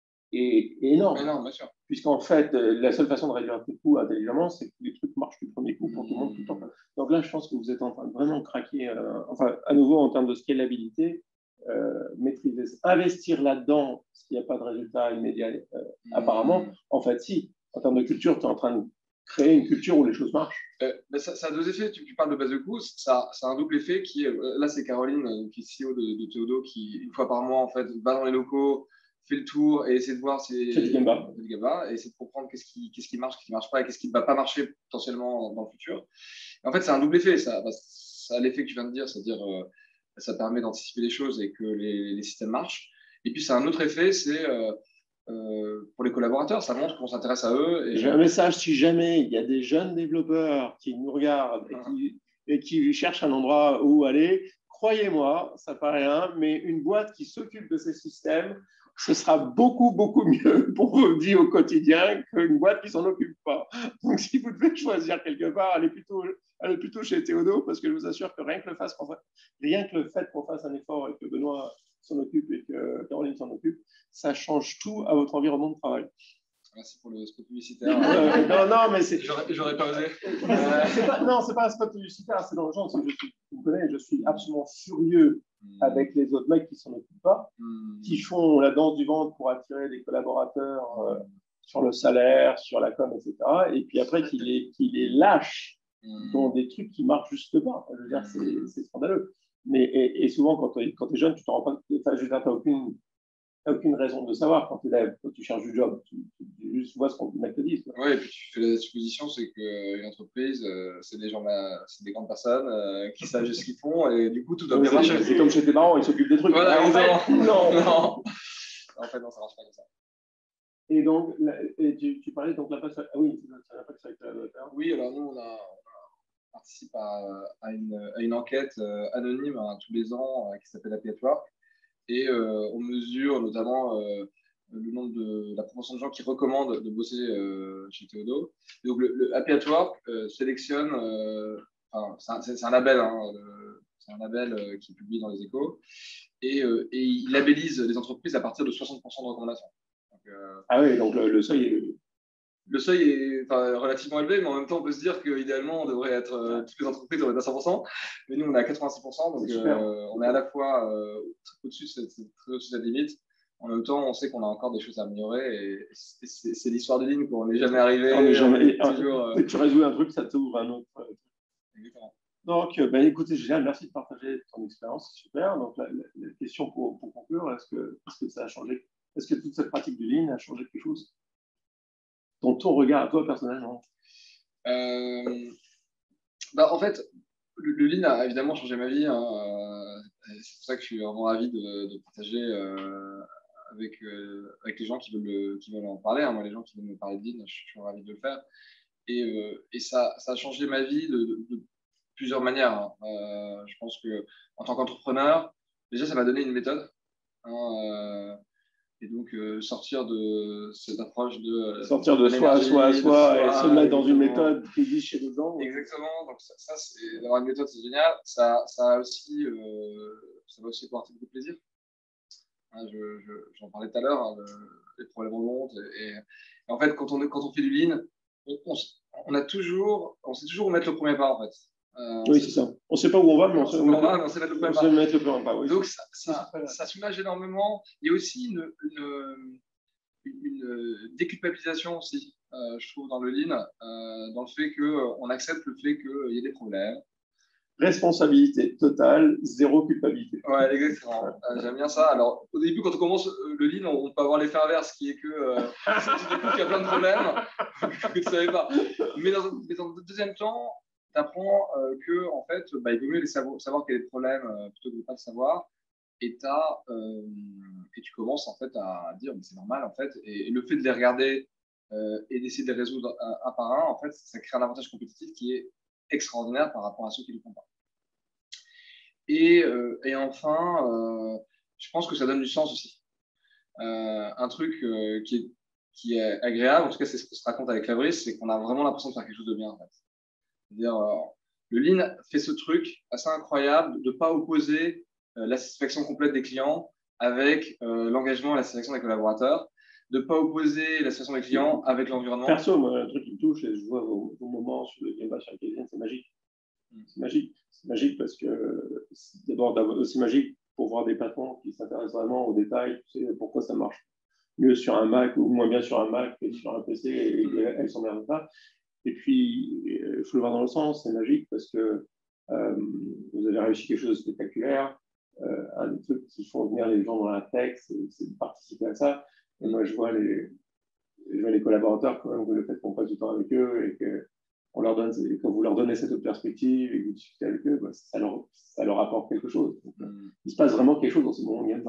est, est énorme. énorme, bien sûr. Puisqu'en fait, la seule façon de réduire un peu de coût intelligemment, c'est que les trucs marchent du premier coup pour tout le monde tout le temps. Donc là, je pense que vous êtes en train de vraiment craquer, euh, enfin, à nouveau, en termes de scalabilité, euh, maîtriser, investir là-dedans, s'il n'y a pas de résultat immédiat, euh, mmh. apparemment, en fait, si, en termes de culture, tu es en train de créer une culture où les choses marchent. Euh, ben ça, ça a deux effets. Tu, tu parles de base de coûts, ça, ça a un double effet qui est, là, c'est Caroline, qui est C E O de, de Théodo, qui, une fois par mois, en fait, va dans les locaux, fait le tour et essaie de voir si. C'est du Gemba. C'est du Gemba, et essaie de comprendre qu'est-ce qui, qu'est-ce qui marche, qu'est-ce qui ne marche pas et qu'est-ce qui ne va pas marcher potentiellement dans le futur. Et en fait, c'est un double effet. Ça, ça a l'effet que tu viens de dire, c'est-à-dire euh, ça permet d'anticiper les choses et que les, les systèmes marchent. Et puis, c'est un autre effet, c'est. Euh, Euh, pour les collaborateurs, ça montre qu'on s'intéresse à eux. Et... J'ai un message, si jamais il y a des jeunes développeurs qui nous regardent et qui, et qui cherchent un endroit où aller, croyez-moi, ça paraît rien, mais une boîte qui s'occupe de ces systèmes, ce sera beaucoup, beaucoup mieux pour vos vies au quotidien qu'une boîte qui ne s'en occupe pas. Donc, si vous devez choisir quelque part, allez plutôt, allez plutôt chez Théodo, parce que je vous assure que rien que le, fasse, rien que le fait qu'on fasse un effort et que Benoît s'en occupe et que Caroline s'en occupe, ça change tout à votre environnement de travail. Merci pour le spot publicitaire. Euh, non, non, mais c'est. J'aurais pas osé. Euh... Pas, non, c'est pas un spot publicitaire, c'est dans le genre, je suis, vous me connaissez, je suis absolument furieux mmh. avec les autres mecs qui s'en occupent pas, mmh. qui font la danse du ventre pour attirer des collaborateurs euh, sur le salaire, sur la com, et cetera. Et puis après, qui les, qui les lâchent mmh. dans des trucs qui marchent juste pas. Je veux dire, c'est scandaleux. Mais, et, et souvent, quand tu es jeune, tu t'en rends pas. Enfin, je veux dire, tu n'as aucune. T'as aucune raison de savoir quand tu lèves, quand tu cherches du job, tu, tu, tu juste vois ce qu'on mec te dit. Oui, et puis tu fais la supposition, c'est qu'une entreprise, euh, c'est des gens, c'est des grandes personnes euh, qui savent ce qu'ils font, et du coup tout doit bien marcher. C'est comme chez tes parents, ils s'occupent des trucs. Voilà, en fait, non, non. En fait, non, ça marche pas comme ça. Et donc, la, et tu, tu parlais donc la place. Ah oui, c'est la place avec la Oui, alors nous, on a, on participe à, à, une, à une enquête euh, anonyme hein, tous les ans euh, qui s'appelle Happy at Work. Et euh, on mesure notamment euh, le nombre de la proportion de gens qui recommandent de bosser euh, chez Théodo. Donc le, le Happy at Work euh, sélectionne, euh, enfin, c'est un, un label, hein, c'est un label euh, qui est publié dans les Échos, et, euh, et il labellise les entreprises à partir de soixante pour cent de recommandations. Donc, euh, ah oui, donc le, le seuil est. Le seuil est enfin, relativement élevé, mais en même temps, on peut se dire qu'idéalement, on devrait être, euh, toutes les entreprises devraient être à cent pour cent, mais nous, on est à quatre-vingt-six pour cent, donc euh, on est à la fois euh, au-dessus de cette, très au-dessus de cette limite, En même temps, on sait qu'on a encore des choses à améliorer et c'est l'histoire de ligne qu'on n'est jamais arrivé. On est jamais, on est toujours, euh... tu résous un truc, ça t'ouvre un autre. Exactement. Donc, ben, écoutez, Gilles, merci de partager ton expérience, c'est super. Donc, la, la, la question pour, pour conclure, est-ce que, est-ce que ça a changé? Est-ce que toute cette pratique du lean a changé quelque chose dans ton regard à toi personnellement? euh, bah, En fait, le, le lean a évidemment changé ma vie. Hein. C'est pour ça que je suis vraiment ravi de, de partager euh, avec, euh, avec les gens qui veulent, qui veulent en parler. Hein. Moi, les gens qui veulent me parler de lean, je, je suis ravi de le faire. Et, euh, et ça, ça a changé ma vie de, de, de plusieurs manières. Hein. Euh, je pense qu'en tant qu'entrepreneur, déjà, ça m'a donné une méthode. Hein, euh, et donc, euh, sortir de cette approche de... Sortir de, de soi à soi à soi et se mettre dans une méthode qui existe chez les gens. Exactement. Donc, ça, ça c'est, d'avoir une méthode, c'est génial. Ça, ça a aussi, euh, ça va aussi apporter beaucoup de plaisir. Hein, je, je, j'en parlais tout à l'heure, hein, le, les problèmes remontent. Et, et, et en fait, quand on, quand on fait du lean, on, on, on, a toujours, on sait toujours où mettre le premier pas, en fait. Euh, oui, c'est ça. On ne sait pas où on va, mais on, on sait où mettre, on sait mettre le premier pas. Mettre le premier pas oui. Donc, ça, ça, ça soulage énormément. Il y a aussi une, une, une déculpabilisation aussi, euh, je trouve, dans le lean, euh, dans le fait qu'on accepte le fait qu'il y ait des problèmes. Responsabilité totale, zéro culpabilité. Ouais, exactement. Euh, j'aime bien ça. Alors, au début, quand on commence le lean, on, on peut avoir l'effet inverse, qui est que euh, si tu découvres qu'il y a plein de problèmes, que tu ne savais pas. Mais dans, mais dans le deuxième temps, tu apprends euh, que, en fait, bah, il vaut mieux les savoir, savoir qu'il y a des problèmes euh, plutôt que de ne pas le savoir. Et, euh, et tu commences en fait à dire mais c'est normal en fait. Et, et le fait de les regarder euh, et d'essayer de les résoudre un, un par un, en fait, ça crée un avantage compétitif qui est extraordinaire par rapport à ceux qui ne le font pas. Et, euh, et enfin, euh, je pense que ça donne du sens aussi. Euh, un truc euh, qui, est, qui est agréable, en tout cas c'est ce qu'on se raconte avec Fabrice, c'est qu'on a vraiment l'impression de faire quelque chose de bien en fait. C'est-à-dire, euh, le lean fait ce truc assez incroyable de ne pas opposer euh, la satisfaction complète des clients avec euh, l'engagement et la satisfaction des collaborateurs, de ne pas opposer la satisfaction des clients avec l'environnement. Perso, moi, un truc qui me touche, et je vois vos, vos moments sur le débat sur LinkedIn, c'est magique. C'est magique. C'est magique parce que c'est d'abord aussi magique pour voir des patrons qui s'intéressent vraiment aux détails, tu sais, pourquoi ça marche mieux sur un Mac ou moins bien sur un Mac que sur un P C et, et elles s'emmerdent pas. Et puis, il faut le voir dans le sens, c'est magique parce que euh, vous avez réussi quelque chose de spectaculaire. Euh, un des trucs qui font venir les gens dans la tech, c'est de participer à ça. Et moi, je vois les, je vois les collaborateurs, quand même, le fait qu'on passe du temps avec eux et que on leur donne, quand vous leur donnez cette autre perspective et que vous discutez avec eux, bah, ça, leur, ça leur apporte quelque chose. Donc, mm. Il se passe vraiment quelque chose dans ce moment game.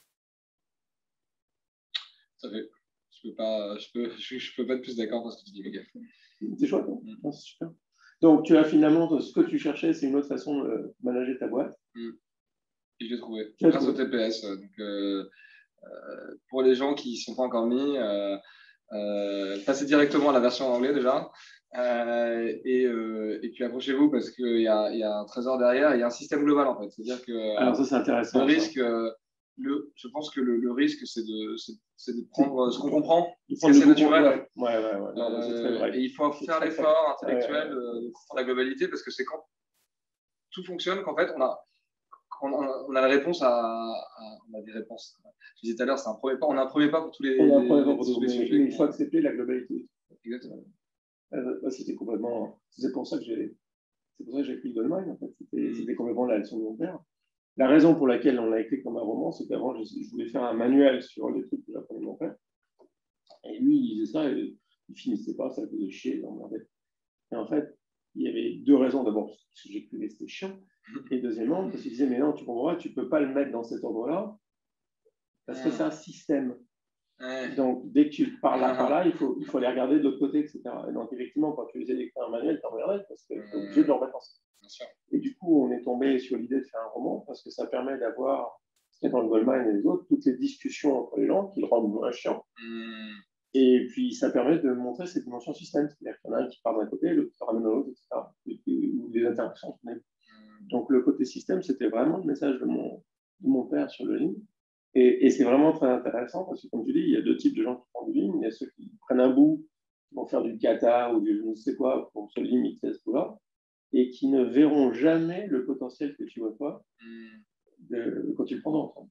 Ça fait. Je peux pas, je peux, je, je peux pas être plus d'accord parce que tu dis, les gars. C'est chouette, hein mm. C'est super. Donc, tu as finalement, ce que tu cherchais, c'est une autre façon de manager ta boîte. Mm. Et je l'ai trouvé, grâce trouvé. au T P S. Donc, euh, euh, pour les gens qui ne sont pas encore mis, euh, euh, passez directement à la version en anglais déjà. Euh, et, euh, et puis accrochez-vous parce qu'il y a, y a un trésor derrière, il y a un système global en fait. C'est-à-dire que alors ça c'est intéressant. Le risque, euh, le, je pense que le, le risque c'est de, c'est de prendre ce qu'on comprend, c'est c'est naturel. Ouais, ouais, ouais. ouais. Non, euh, très vrai. Et il faut faire l'effort intellectuel ouais, ouais. de comprendre la globalité parce que c'est quand tout fonctionne qu'en fait on a, on a, on a la réponse à, à, on a des réponses. Je disais tout à l'heure, c'est un premier pas. On a un premier pas pour tous les. On a un premier pas pour tous les sujets. Il faut accepter la globalité. Exactement. Euh, c'était complètement. C'est pour ça que j'ai. C'est pour ça que j'ai écrit Goldmine, en fait. C'était, mm. c'était complètement la leçon de mon père. La raison pour laquelle on l'a écrit comme un roman, c'est qu'avant, je, je voulais faire un manuel sur les trucs que j'apprenais de mon père. Et lui, il disait ça, et il finissait pas, ça faisait chier, il emmerdait. Et en fait, il y avait deux raisons. D'abord, parce que j'écrivais, c'était chiant. Et deuxièmement, parce qu'il disait, mais non, tu comprends, tu ne peux pas le mettre dans cet ordre-là, parce que c'est un système. Donc, dès que tu parles là par là, il faut, il faut les regarder de l'autre côté, et cetera. Et donc, effectivement, quand tu essaies d'écrire un manuel, tu en regardais parce que tu es obligé de le remettre ensemble. Et du coup, on est tombé sur l'idée de faire un roman parce que ça permet d'avoir, ce qu'il y a dans le Goldmine et les autres, toutes les discussions entre les gens qui le rendent moins chiant. Mm. Et puis, ça permet de montrer cette dimension système. C'est-à-dire qu'il y en a un qui part d'un côté, l'autre qui ramène dans l'autre, et cetera. Ou les interactions sont mm. Donc, le côté système, c'était vraiment le message de mon, de mon père sur le ligne. Et, et c'est vraiment très intéressant parce que, comme tu dis, il y a deux types de gens qui font du lean. Il y a ceux qui prennent un bout, qui vont faire du kata ou du je ne sais quoi pour se limiter à ce bout-là, et qui ne verront jamais le potentiel que tu vois toi de, quand tu le prends ensemble.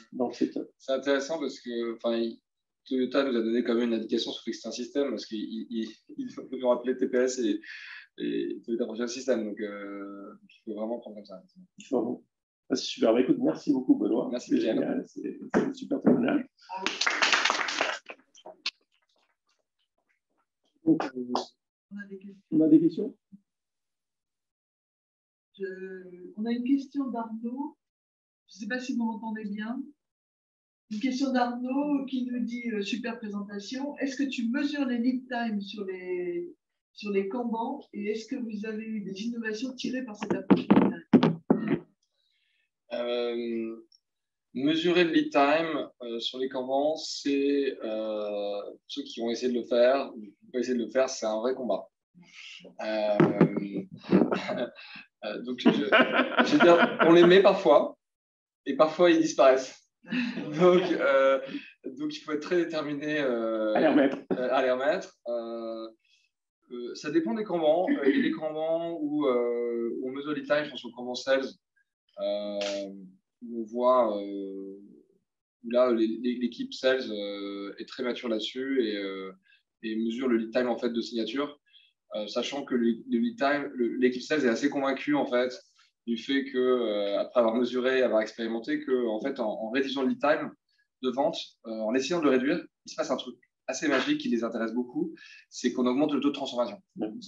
Donc, c'est c'est intéressant parce que Toyota nous a donné quand même une indication sur Fixed System parce qu'ils ils, ils, ils ont appelé T P S et, et Toyota Production System. Donc, euh, il faut vraiment prendre comme ça. Bon. C'est super. Bah, écoute, merci beaucoup, Benoît. Merci. C'est génial. C'est super témoignage. Donc, euh, On a des questions. On a des questions Je... On a une question d'Arnaud. Je ne sais pas si vous m'entendez bien. Une question d'Arnaud qui nous dit euh, super présentation. Est-ce que tu mesures les lead time sur les, sur les Kanban et est-ce que vous avez eu des innovations tirées par cette approche? euh, Mesurer le lead time euh, sur les Kanban, c'est euh, ceux qui ont essayé de le faire, qui ont essayé de le faire, c'est un vrai combat. Euh, euh, donc, je, je veux dire, on les met parfois et parfois ils disparaissent. Donc, euh, donc, il faut être très déterminé euh, à les remettre. Euh, à les remettre. Euh, euh, ça dépend des Kanban. Il y a des Kanban où, euh, où on mesure les time, je pense au Kanban Sales, euh, où on voit euh, où là l'équipe Sales euh, est très mature là-dessus et, euh, et mesure le lead time en fait, de signature, euh, sachant que le, le lead time, l'équipe Sales est assez convaincue en fait, du fait que, euh, après avoir mesuré, avoir expérimenté, que en fait, en, en réduisant le lead time de vente, euh, en essayant de le réduire, il se passe un truc assez magique qui les intéresse beaucoup, c'est qu'on augmente le taux de transformation.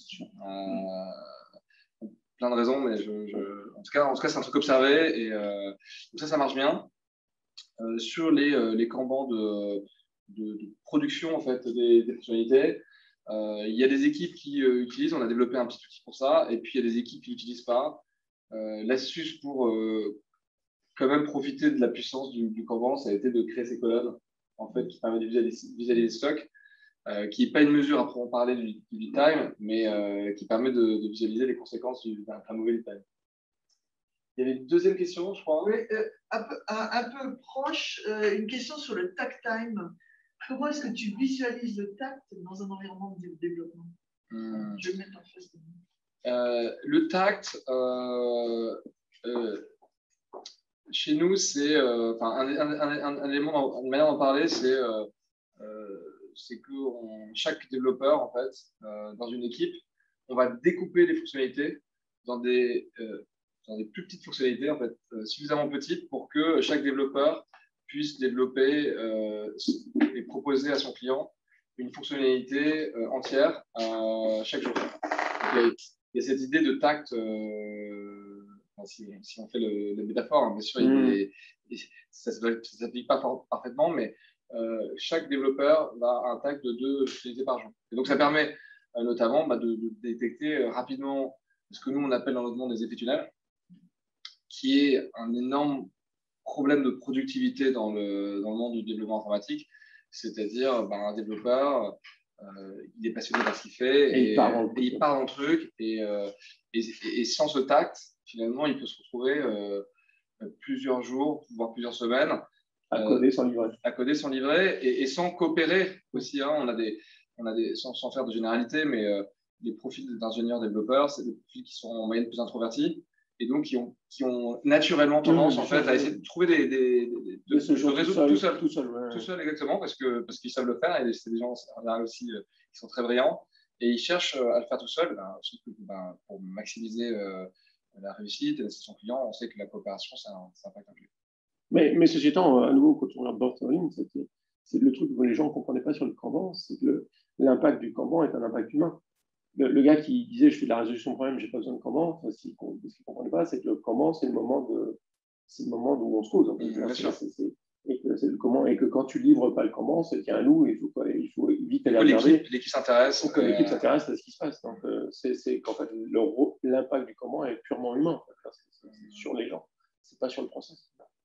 Euh, plein de raisons, mais je, je... en tout cas, en tout cas, c'est un truc observé et euh, donc ça, ça marche bien. Euh, sur les, euh, les Kanban de, de, de production en fait des, des fonctionnalités, euh, il y a des équipes qui euh, utilisent, on a développé un petit outil pour ça, et puis il y a des équipes qui n'utilisent pas. Euh, L'astuce pour euh, quand même profiter de la puissance du, du Kanban, ça a été de créer ces colonnes en fait, qui permettent de visualiser, visualiser les stocks, euh, qui n'est pas une mesure à proprement parler du, du lead time, mais euh, qui permet de, de visualiser les conséquences d'un mauvais lead time. Il y avait une deuxième question, je crois. Oui, euh, un, peu, un, un peu proche, euh, une question sur le tact time. Comment est-ce que tu visualises le tact dans un environnement de développement? hmm. Je vais le mettre en face de nous. Euh, le tact, euh, euh, chez nous, c'est euh, un, un, un, un élément, une manière d'en parler, c'est euh, euh, que on, chaque développeur, en fait, euh, dans une équipe, on va découper les fonctionnalités dans des, euh, dans des plus petites fonctionnalités, en fait, euh, suffisamment petites pour que chaque développeur puisse développer euh, et proposer à son client une fonctionnalité euh, entière euh, chaque jour. Donc, il y a cette idée de tact. Euh, Si, si on fait le, le métaphore, hein, bien sûr, mmh. il est, il, ça ne s'applique pas parfaitement, mais euh, chaque développeur va un tact de deux fonctionnalités par jour. Et donc, ça permet euh, notamment bah, de, de détecter euh, rapidement ce que nous, on appelle dans notre monde des effets tunnels, qui est un énorme problème de productivité dans le, dans le monde du développement informatique. C'est-à-dire, bah, un développeur, euh, il est passionné par ce qu'il fait et, et, il part et il part dans le truc. Et, euh, et, et sans ce tact, finalement, il peut se retrouver euh, plusieurs jours, voire plusieurs semaines à coder euh, sans livret, à coder sans livret et, et sans coopérer aussi. Hein. On a des, on a des, sans, sans faire de généralité, mais euh, les profils d'ingénieurs développeurs, c'est des profils qui sont en moyenne plus introvertis et donc qui ont, qui ont naturellement tendance mmh, en fait à essayer de trouver des, des, des de, de résoudre tout seul, tout seul, tout seul, ouais. tout seul exactement parce que parce qu'ils savent le faire et c'est des gens là aussi euh, qui sont très brillants et ils cherchent à le faire tout seul. Ben, ben, pour maximiser euh, la réussite et la session client, on sait que la coopération, c'est un, un facteur clé. Mais, mais ceci étant, à nouveau, quand on regarde Bortolin, c'est le truc que les gens ne comprenaient pas sur le Kanban, c'est que l'impact du Kanban est un impact humain. Le, le gars qui disait je fais de la résolution de problème, je n'ai pas besoin de Kanban, ce qu'il ne comprenait pas, c'est que le Kanban, c'est le moment de, c'est le moment où on se cause. En fait. Mmh, c'est, c'est, c'est, et, que c'est le comment, et que quand tu ne livres pas le Kanban, c'est qu'il y a un loup, et il faut, il faut vite aller regarder. L'équipe, l'équipe s'intéresse. Pour que l'équipe euh... s'intéresse à ce qui se passe. Donc, euh, c'est, c'est qu'en fait, le, l'impact du Kanban est purement humain. En fait. c'est, c'est sur les gens, ce n'est pas sur le process.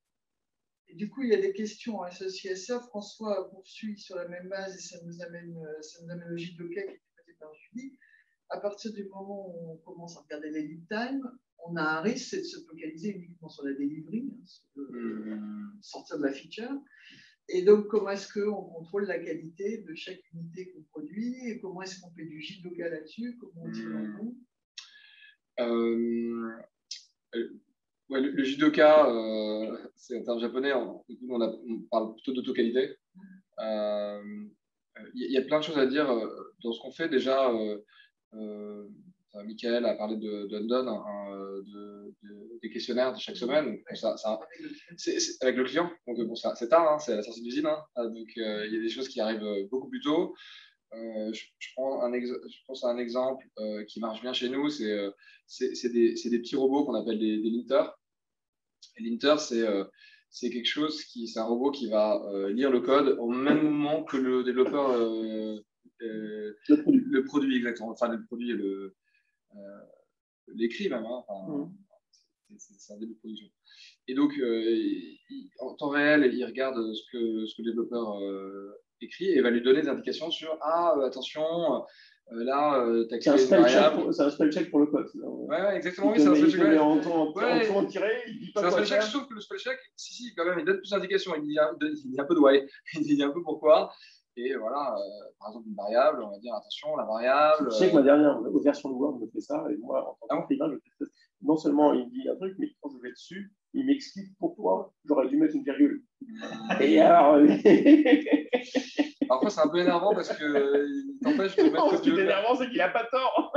Et du coup, il y a des questions associées à ça. François poursuit sur la même base et ça nous amène, ça nous amène au J deux K qui était posé par Julie. À partir du moment où on commence à regarder les lead time, on a un risque, c'est de se focaliser uniquement sur la delivery, hein, sur le, mmh. sortir de la feature. Et donc, comment est-ce qu'on contrôle la qualité de chaque unité qu'on produit et comment est-ce qu'on fait du J deux K là-dessus? Comment on tire en compte? euh, Ouais, le, le judoka, euh, c'est un terme japonais. On, on, a, on parle plutôt d'auto-qualité. Euh, Il y a plein de choses à dire dans ce qu'on fait. Déjà, euh, euh, Michael a parlé de, de London, hein, de, de, des questionnaires de chaque semaine. Donc, ça, ça, c'est, c'est avec le client. Donc, bon, ça, c'est tard, hein, c'est à la sortie d'usine. Hein. Donc, euh, il y a des choses qui arrivent beaucoup plus tôt. Euh, je, je, prends un ex, je pense à un exemple euh, qui marche bien chez nous. C'est, euh, c'est, c'est, des, c'est des petits robots qu'on appelle des, des linters. Et linter, c'est euh, c'est quelque chose qui, c'est un robot qui va euh, lire le code au même moment que le développeur euh, euh, le, produit. le produit exactement, enfin le produit le euh, l'écrit même, hein. Enfin, mmh. c'est, c'est un début de production. Et donc euh, il, en temps réel, il regarde ce que ce que le développeur euh, écrit et va lui donner des indications sur ah attention. Euh, là, euh, tu as créé une variable. C'est un spell check pour le code. Ouais, ouais, exactement. Oui, c'est un spell check. Ouais. En temps ouais. tiré, il dit pas c'est un spell check, sauf que le spell check, si, si, quand même, il donne plus d'indications. Il dit, il dit un peu de why, il dit un peu pourquoi. Et voilà, euh, par exemple, une variable, on va dire attention, la variable. Tu sais que ma dernière version de Word me fait ça, et moi, en tant qu'écrivain, je fais ça. Non seulement il dit un truc, mais quand je vais dessus, il m'explique pourquoi j'aurais dû mettre une virgule. Et alors. Parfois, c'est un peu énervant parce qu'il euh, t'empêche de mettre non, ce que tu veux. Ce qui est énervant, c'est qu'il n'a pas tort.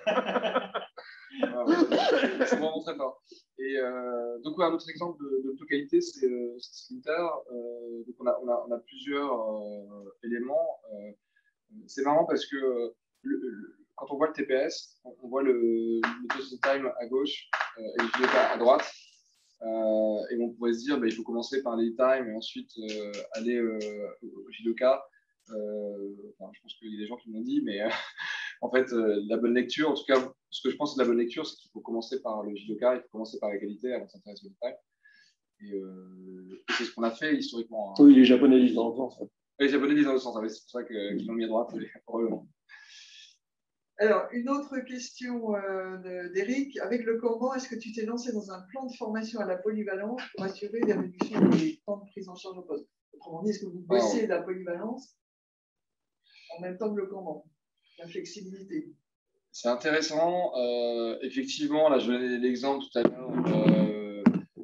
Ah, ouais. C'est vraiment très fort. Et euh, donc, ouais, un autre exemple de, de auto-qualité, c'est euh, Splinter. Euh, donc on, a, on, a, on a plusieurs euh, éléments. Euh, c'est marrant parce que le, le, quand on voit le T P S, on, on voit le, le just time à gauche euh, et le judoka à droite. Euh, et on pourrait se dire bah, il faut commencer par les time et ensuite euh, aller euh, au judoka. Euh, enfin, je pense qu'il y a des gens qui m'ont dit, mais euh, en fait, euh, la bonne lecture, en tout cas, ce que je pense de la bonne lecture, c'est qu'il faut commencer par le judoka, il faut commencer par la qualité avant de s'intéresser au détail. Et, euh, et c'est ce qu'on a fait historiquement. Hein. Oui, les Japonais disent dans le sens. Oui, les Japonais disent dans le sens, c'est pour ça que, qu'ils l'ont mis à droite, probablement. Alors, une autre question euh, d'Éric. Avec le Kanban, est-ce que tu t'es lancé dans un plan de formation à la polyvalence pour assurer des réductions des temps de prise en charge au poste? Autrement dit, est-ce que vous bossez oh. la polyvalence en même temps que le Kanban? La flexibilité. C'est intéressant. Euh, effectivement, là, je donnais l'exemple tout à l'heure euh,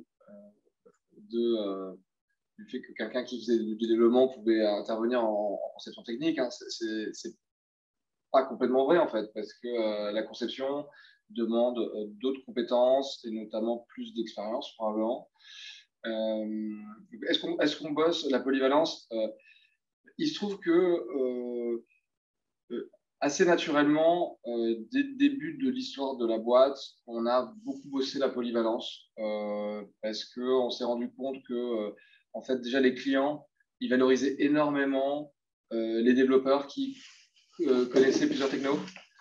de, euh, du fait que quelqu'un qui faisait du développement pouvait intervenir en, en conception technique. Hein. C'est, c'est pas complètement vrai, en fait, parce que euh, la conception demande euh, d'autres compétences et notamment plus d'expérience, probablement. Euh, est-ce qu'on, est-ce qu'on bosse la polyvalence? euh, Il se trouve que euh, euh, assez naturellement, euh, dès le début de l'histoire de la boîte, on a beaucoup bossé la polyvalence euh, parce qu'on s'est rendu compte que, euh, en fait, déjà les clients, ils valorisaient énormément euh, les développeurs qui euh, connaissaient plusieurs technos.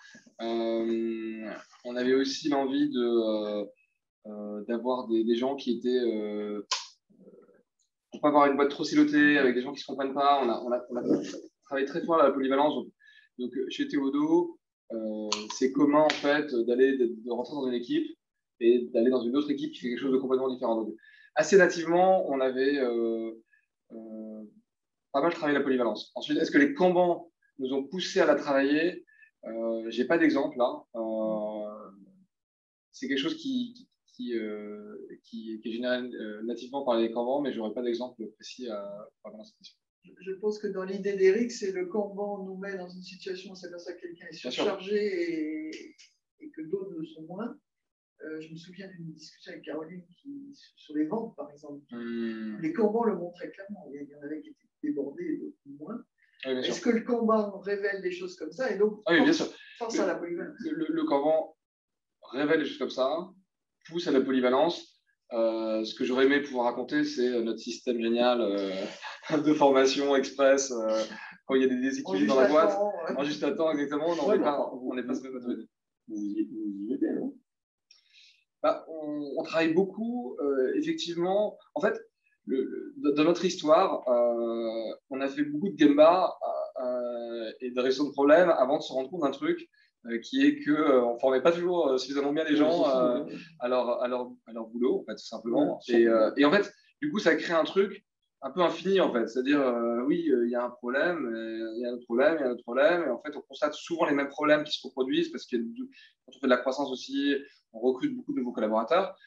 Euh, on avait aussi l'envie de, euh, euh, d'avoir des, des gens qui étaient euh, pour pas avoir une boîte trop silotée avec des gens qui ne se comprennent pas. On a, on a, on a travaillé très fort à la polyvalence. Donc, Donc, chez Théodo, euh, c'est commun en fait d'aller de, de rentrer dans une équipe et d'aller dans une autre équipe qui fait quelque chose de complètement différent. Donc, assez nativement, on avait euh, euh, pas mal travaillé la polyvalence. Ensuite, est-ce que les Kanban nous ont poussé à la travailler? euh, J'ai pas d'exemple là. Euh, c'est quelque chose qui qui, euh, qui, qui est généré euh, nativement par les Kanban, mais j'aurais pas d'exemple précis à parler dans cette question. Je pense que dans l'idée d'Éric, c'est le Kanban nous met dans une situation où c'est parce que quelqu'un est surchargé et, et que d'autres le sont moins. Euh, je me souviens d'une discussion avec Caroline qui, sur les ventes, par exemple. Mmh. Les Kanban le montraient clairement. Il y en avait qui étaient débordés et d'autres moins. Oui, est-ce que le Kanban révèle des choses comme ça et donc ah, oui, bien sûr. force le, à la polyvalence? Le, le, le Kanban révèle des choses comme ça, pousse à la polyvalence. Euh, ce que j'aurais aimé pouvoir raconter, c'est notre système génial euh, de formation express euh, quand il y a des déséquilibres dans la boîte. Temps, ouais. En juste à temps, exactement. On n'est ouais, pas, on n'est pas ce méthode. Vous y aidez, non? Bah, on, on travaille beaucoup, euh, effectivement. En fait, le, le, dans notre histoire, euh, on a fait beaucoup de Gemba euh, et de résolution de problèmes avant de se rendre compte d'un truc. Euh, qui est qu'on euh, ne formait pas toujours euh, suffisamment bien les gens euh, à, leur, à, leur, à leur boulot, en fait, tout simplement. Et, euh, et en fait, du coup, ça crée un truc un peu infini, en fait. C'est-à-dire, euh, oui, il euh, y a un problème, il y a un autre problème, il y a un autre problème. Et en fait, on constate souvent les mêmes problèmes qui se reproduisent parce que quand on fait de la croissance aussi, on recrute beaucoup de nouveaux collaborateurs.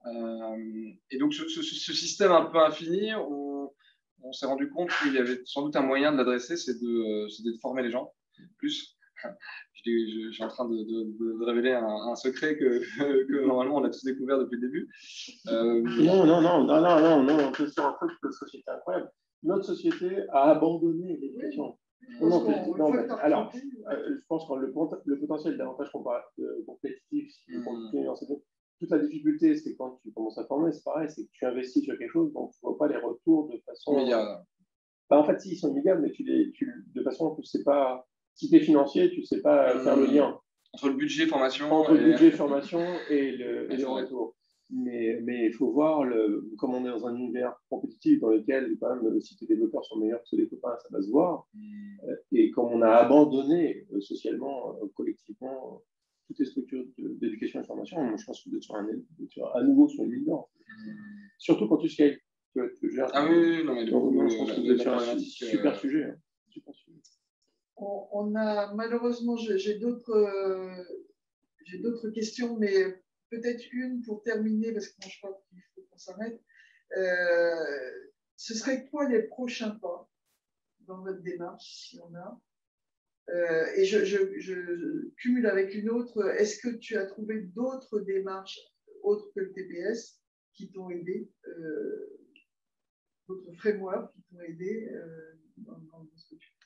Euh, et donc, ce, ce, ce système un peu infini, on, on s'est rendu compte qu'il y avait sans doute un moyen de l'adresser, c'est de, de former les gens plus. Je, je, je suis en train de, de, de révéler un, un secret que, que normalement on a tous découvert depuis le début. Euh... Non, non, non, non, non, non, non, on peut se rendre compte que la société est incroyable. Notre société a abandonné l'éducation. Oui, non, non, non, non, alors, euh, je pense que le, le potentiel d'avantage compétitif, si vous continuez dans cette toute la difficulté, c'est quand tu commences à former, c'est pareil, c'est que tu investis sur quelque chose, donc tu ne vois pas les retours de façon. Immédiate. Bah, en fait, si, ils sont immédiats, mais tu les, tu, de façon que tu ne sais pas. Si tu es financier, tu ne sais pas mmh. faire le lien. Entre le budget formation. Entre et... le budget formation et le, et le retour. Mais, mais il faut voir, le, comme on est dans un univers compétitif dans lequel, quand même, si tes développeurs sont meilleurs que les copains, ça va se voir. Mmh. Et comme on a abandonné euh, socialement, euh, collectivement, toutes les structures d'éducation et de formation, je pense que vous êtes sur un, sur, à nouveau sur une ligne blanche. Mmh. Surtout quand tu scales. Tu, tu gères, ah oui, oui, non, mais donc, coup, je pense que vous êtes sur un super, euh... sujet, hein. super sujet. On, on a, malheureusement, j'ai d'autres euh, j'ai d'autres questions, mais peut-être une pour terminer, parce que moi, je crois qu'il faut qu'on s'arrête. Euh, ce serait quoi les prochains pas dans votre démarche, si on a euh, Et je, je, je cumule avec une autre. Est-ce que tu as trouvé d'autres démarches autres que le T P S qui t'ont aidé, euh, d'autres frameworks qui t'ont aidé euh, dans, dans ce que tu fais?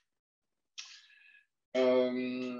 Euh,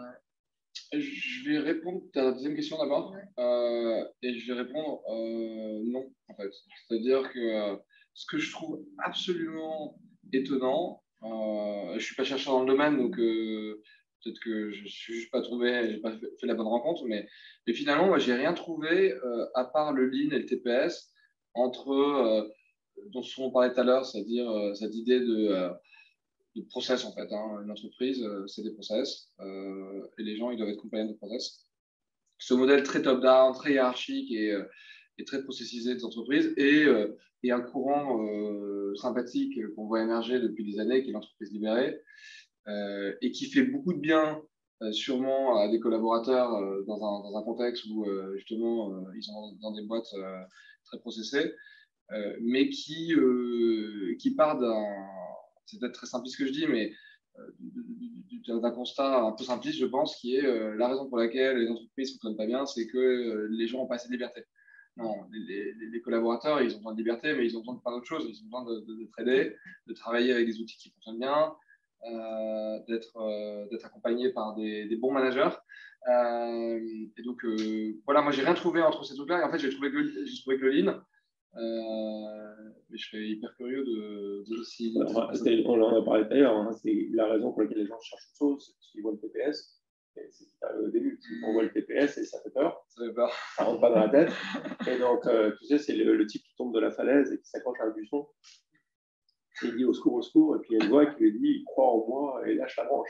je vais répondre à la deuxième question d'abord, ouais. euh, et je vais répondre euh, non, en fait. C'est-à-dire que euh, ce que je trouve absolument étonnant, euh, je ne suis pas chercheur dans le domaine, donc euh, peut-être que je ne suis juste pas tombé, je n'ai pas fait, fait la bonne rencontre, mais, mais finalement, moi, je n'ai rien trouvé euh, à part le Lean et le T P S entre, euh, dont on parlait tout à l'heure, c'est-à-dire euh, cette idée de... Euh, de process en fait. Hein. Une entreprise, euh, c'est des process euh, et les gens, ils doivent être compliants de process. Ce modèle très top-down, très hiérarchique et, euh, et très processisé des entreprises et, euh, et un courant euh, sympathique qu'on voit émerger depuis des années, qui est l'entreprise libérée euh, et qui fait beaucoup de bien euh, sûrement à des collaborateurs euh, dans, un, dans un contexte où euh, justement euh, ils sont dans des boîtes euh, très processées, euh, mais qui, euh, qui part d'un... C'est peut-être très simpliste ce que je dis, mais euh, d'un constat un peu simpliste, je pense, qui est euh, la raison pour laquelle les entreprises ne fonctionnent pas bien, c'est que euh, les gens n'ont pas assez de liberté. Non, les, les, les collaborateurs, ils ont besoin de liberté, mais ils ont besoin de plein d'autres choses. Ils ont besoin de, de, d'être aidés, de travailler avec des outils qui fonctionnent bien, euh, d'être, euh, d'être accompagnés par des, des bons managers. Euh, et donc, euh, voilà, moi, j'ai rien trouvé entre ces trucs-là. Et en fait, j'ai trouvé que le, j'ai trouvé que le Lean. Euh, mais je serais hyper curieux de, de si. Alors, on en a parlé d'ailleurs, hein, c'est la raison pour laquelle les gens cherchent autre chose, c'est parce qu'ils voient le T P S. C'est ce qui arrive au début. On voit le T P S et ça fait peur. Ça fait peur. Ça rentre pas dans la tête. Et donc, euh, tu sais, c'est le, le type qui tombe de la falaise et qui s'accroche à un buisson. Et il dit au secours, au secours. Et puis il y a une voix qui lui dit crois en moi et lâche la branche.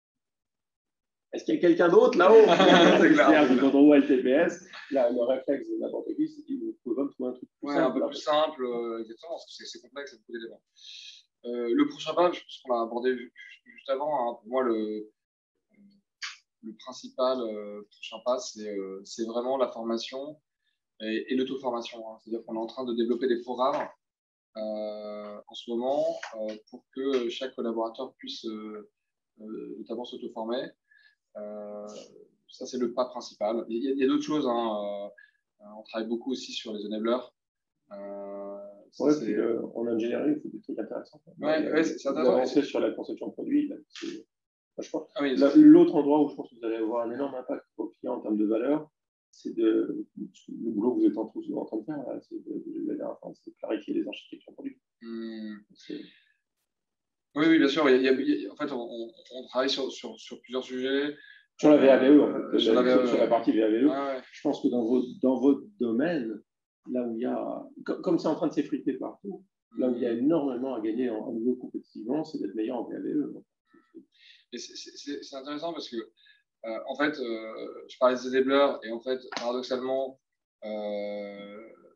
Est-ce qu'il y a quelqu'un d'autre là-haut? C'est clair. Quand on voit le T P S, là, le réflexe de n'importe qui, c'est qu'il faut même trouver un truc plus ouais, simple. Un peu là, plus simple, euh, exactement, parce que c'est complexe, c'est beaucoup d'éléments. Euh, le prochain pas, je pense qu'on l'a abordé juste avant. Hein, pour moi, le, le principal euh, prochain pas, c'est euh, vraiment la formation et, et l'auto-formation. Hein. C'est-à-dire qu'on est en train de développer des programmes euh, en ce moment euh, pour que chaque collaborateur puisse euh, euh, notamment s'auto-former. Euh, ça, c'est le pas principal. Il y a, a d'autres choses. Hein. Euh, on travaille beaucoup aussi sur les enablers. Euh, ouais, puis le, en ingénierie, il faut des trucs intéressants. Ouais, ouais, c'est intéressant. Avancer sur la conception de produits. Là, je pense. Ah oui, l'autre endroit où je pense que vous allez avoir un énorme impact au client en termes de valeur, c'est de le boulot que vous êtes en, en train de faire, c'est de, de, de, de, de clarifier les architectures produits. Mmh. Oui, oui, bien sûr. Il y a, il y a, en fait, on, on travaille sur, sur, sur plusieurs sujets. Sur la V A V E, en fait, sur, la, la, sur la partie V A V E, ah ouais. Je pense que dans, vos, dans votre domaine, là où il y a, comme c'est en train de s'effriter partout, là où il y a énormément à gagner en, en niveau compétitivement, c'est d'être meilleur en V A V E. C'est intéressant parce que, euh, en fait, euh, je parlais des enablers et en fait, paradoxalement, euh,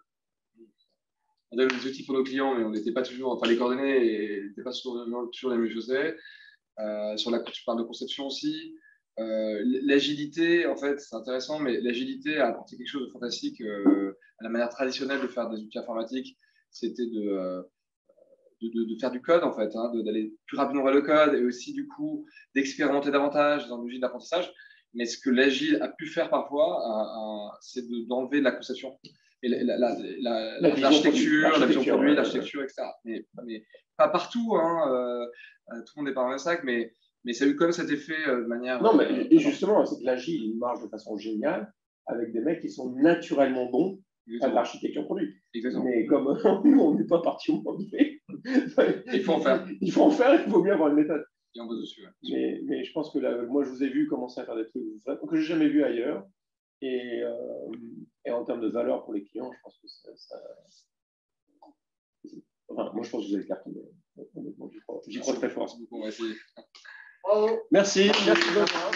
on avait des outils pour nos clients, mais on n'était pas toujours, enfin, les coordonnées n'étaient pas toujours, toujours les mêmes choses. Euh, sur la, je parle de conception aussi. euh, l'agilité, en fait, c'est intéressant, mais l'agilité a apporté quelque chose de fantastique euh, à la manière traditionnelle de faire des outils informatiques. C'était de, euh, de, de, de faire du code, en fait, hein, d'aller plus rapidement vers le code et aussi, du coup, d'expérimenter davantage dans l'usine d'apprentissage. Mais ce que l'agile a pu faire parfois, c'est d'enlever de la conception. Et l'architecture, la, la, la, la, la vision produit, l'architecture, et cetera. Mais, mais pas partout, hein, euh, tout le monde n'est pas dans le sac, mais, mais ça a eu comme cet effet euh, de manière. Non, mais euh, et justement, c'est que l'agile, il marche de façon géniale avec des mecs qui sont naturellement bons à l'architecture produit. Exactement. Mais comme nous, on n'est pas parti au monde, il faut en faire. Il faut en faire, il faut bien avoir une méthode. Et on bosse dessus. Ouais. Mais, mais je pense que là, moi, je vous ai vu commencer à faire des trucs que je n'ai jamais vu ailleurs. Et, euh, et en termes de valeur pour les clients, je pense que ça. ça... Enfin, moi, je pense que vous avez cartonné. J'y crois, crois très fort. Merci beaucoup, on va essayer. Merci. Merci beaucoup.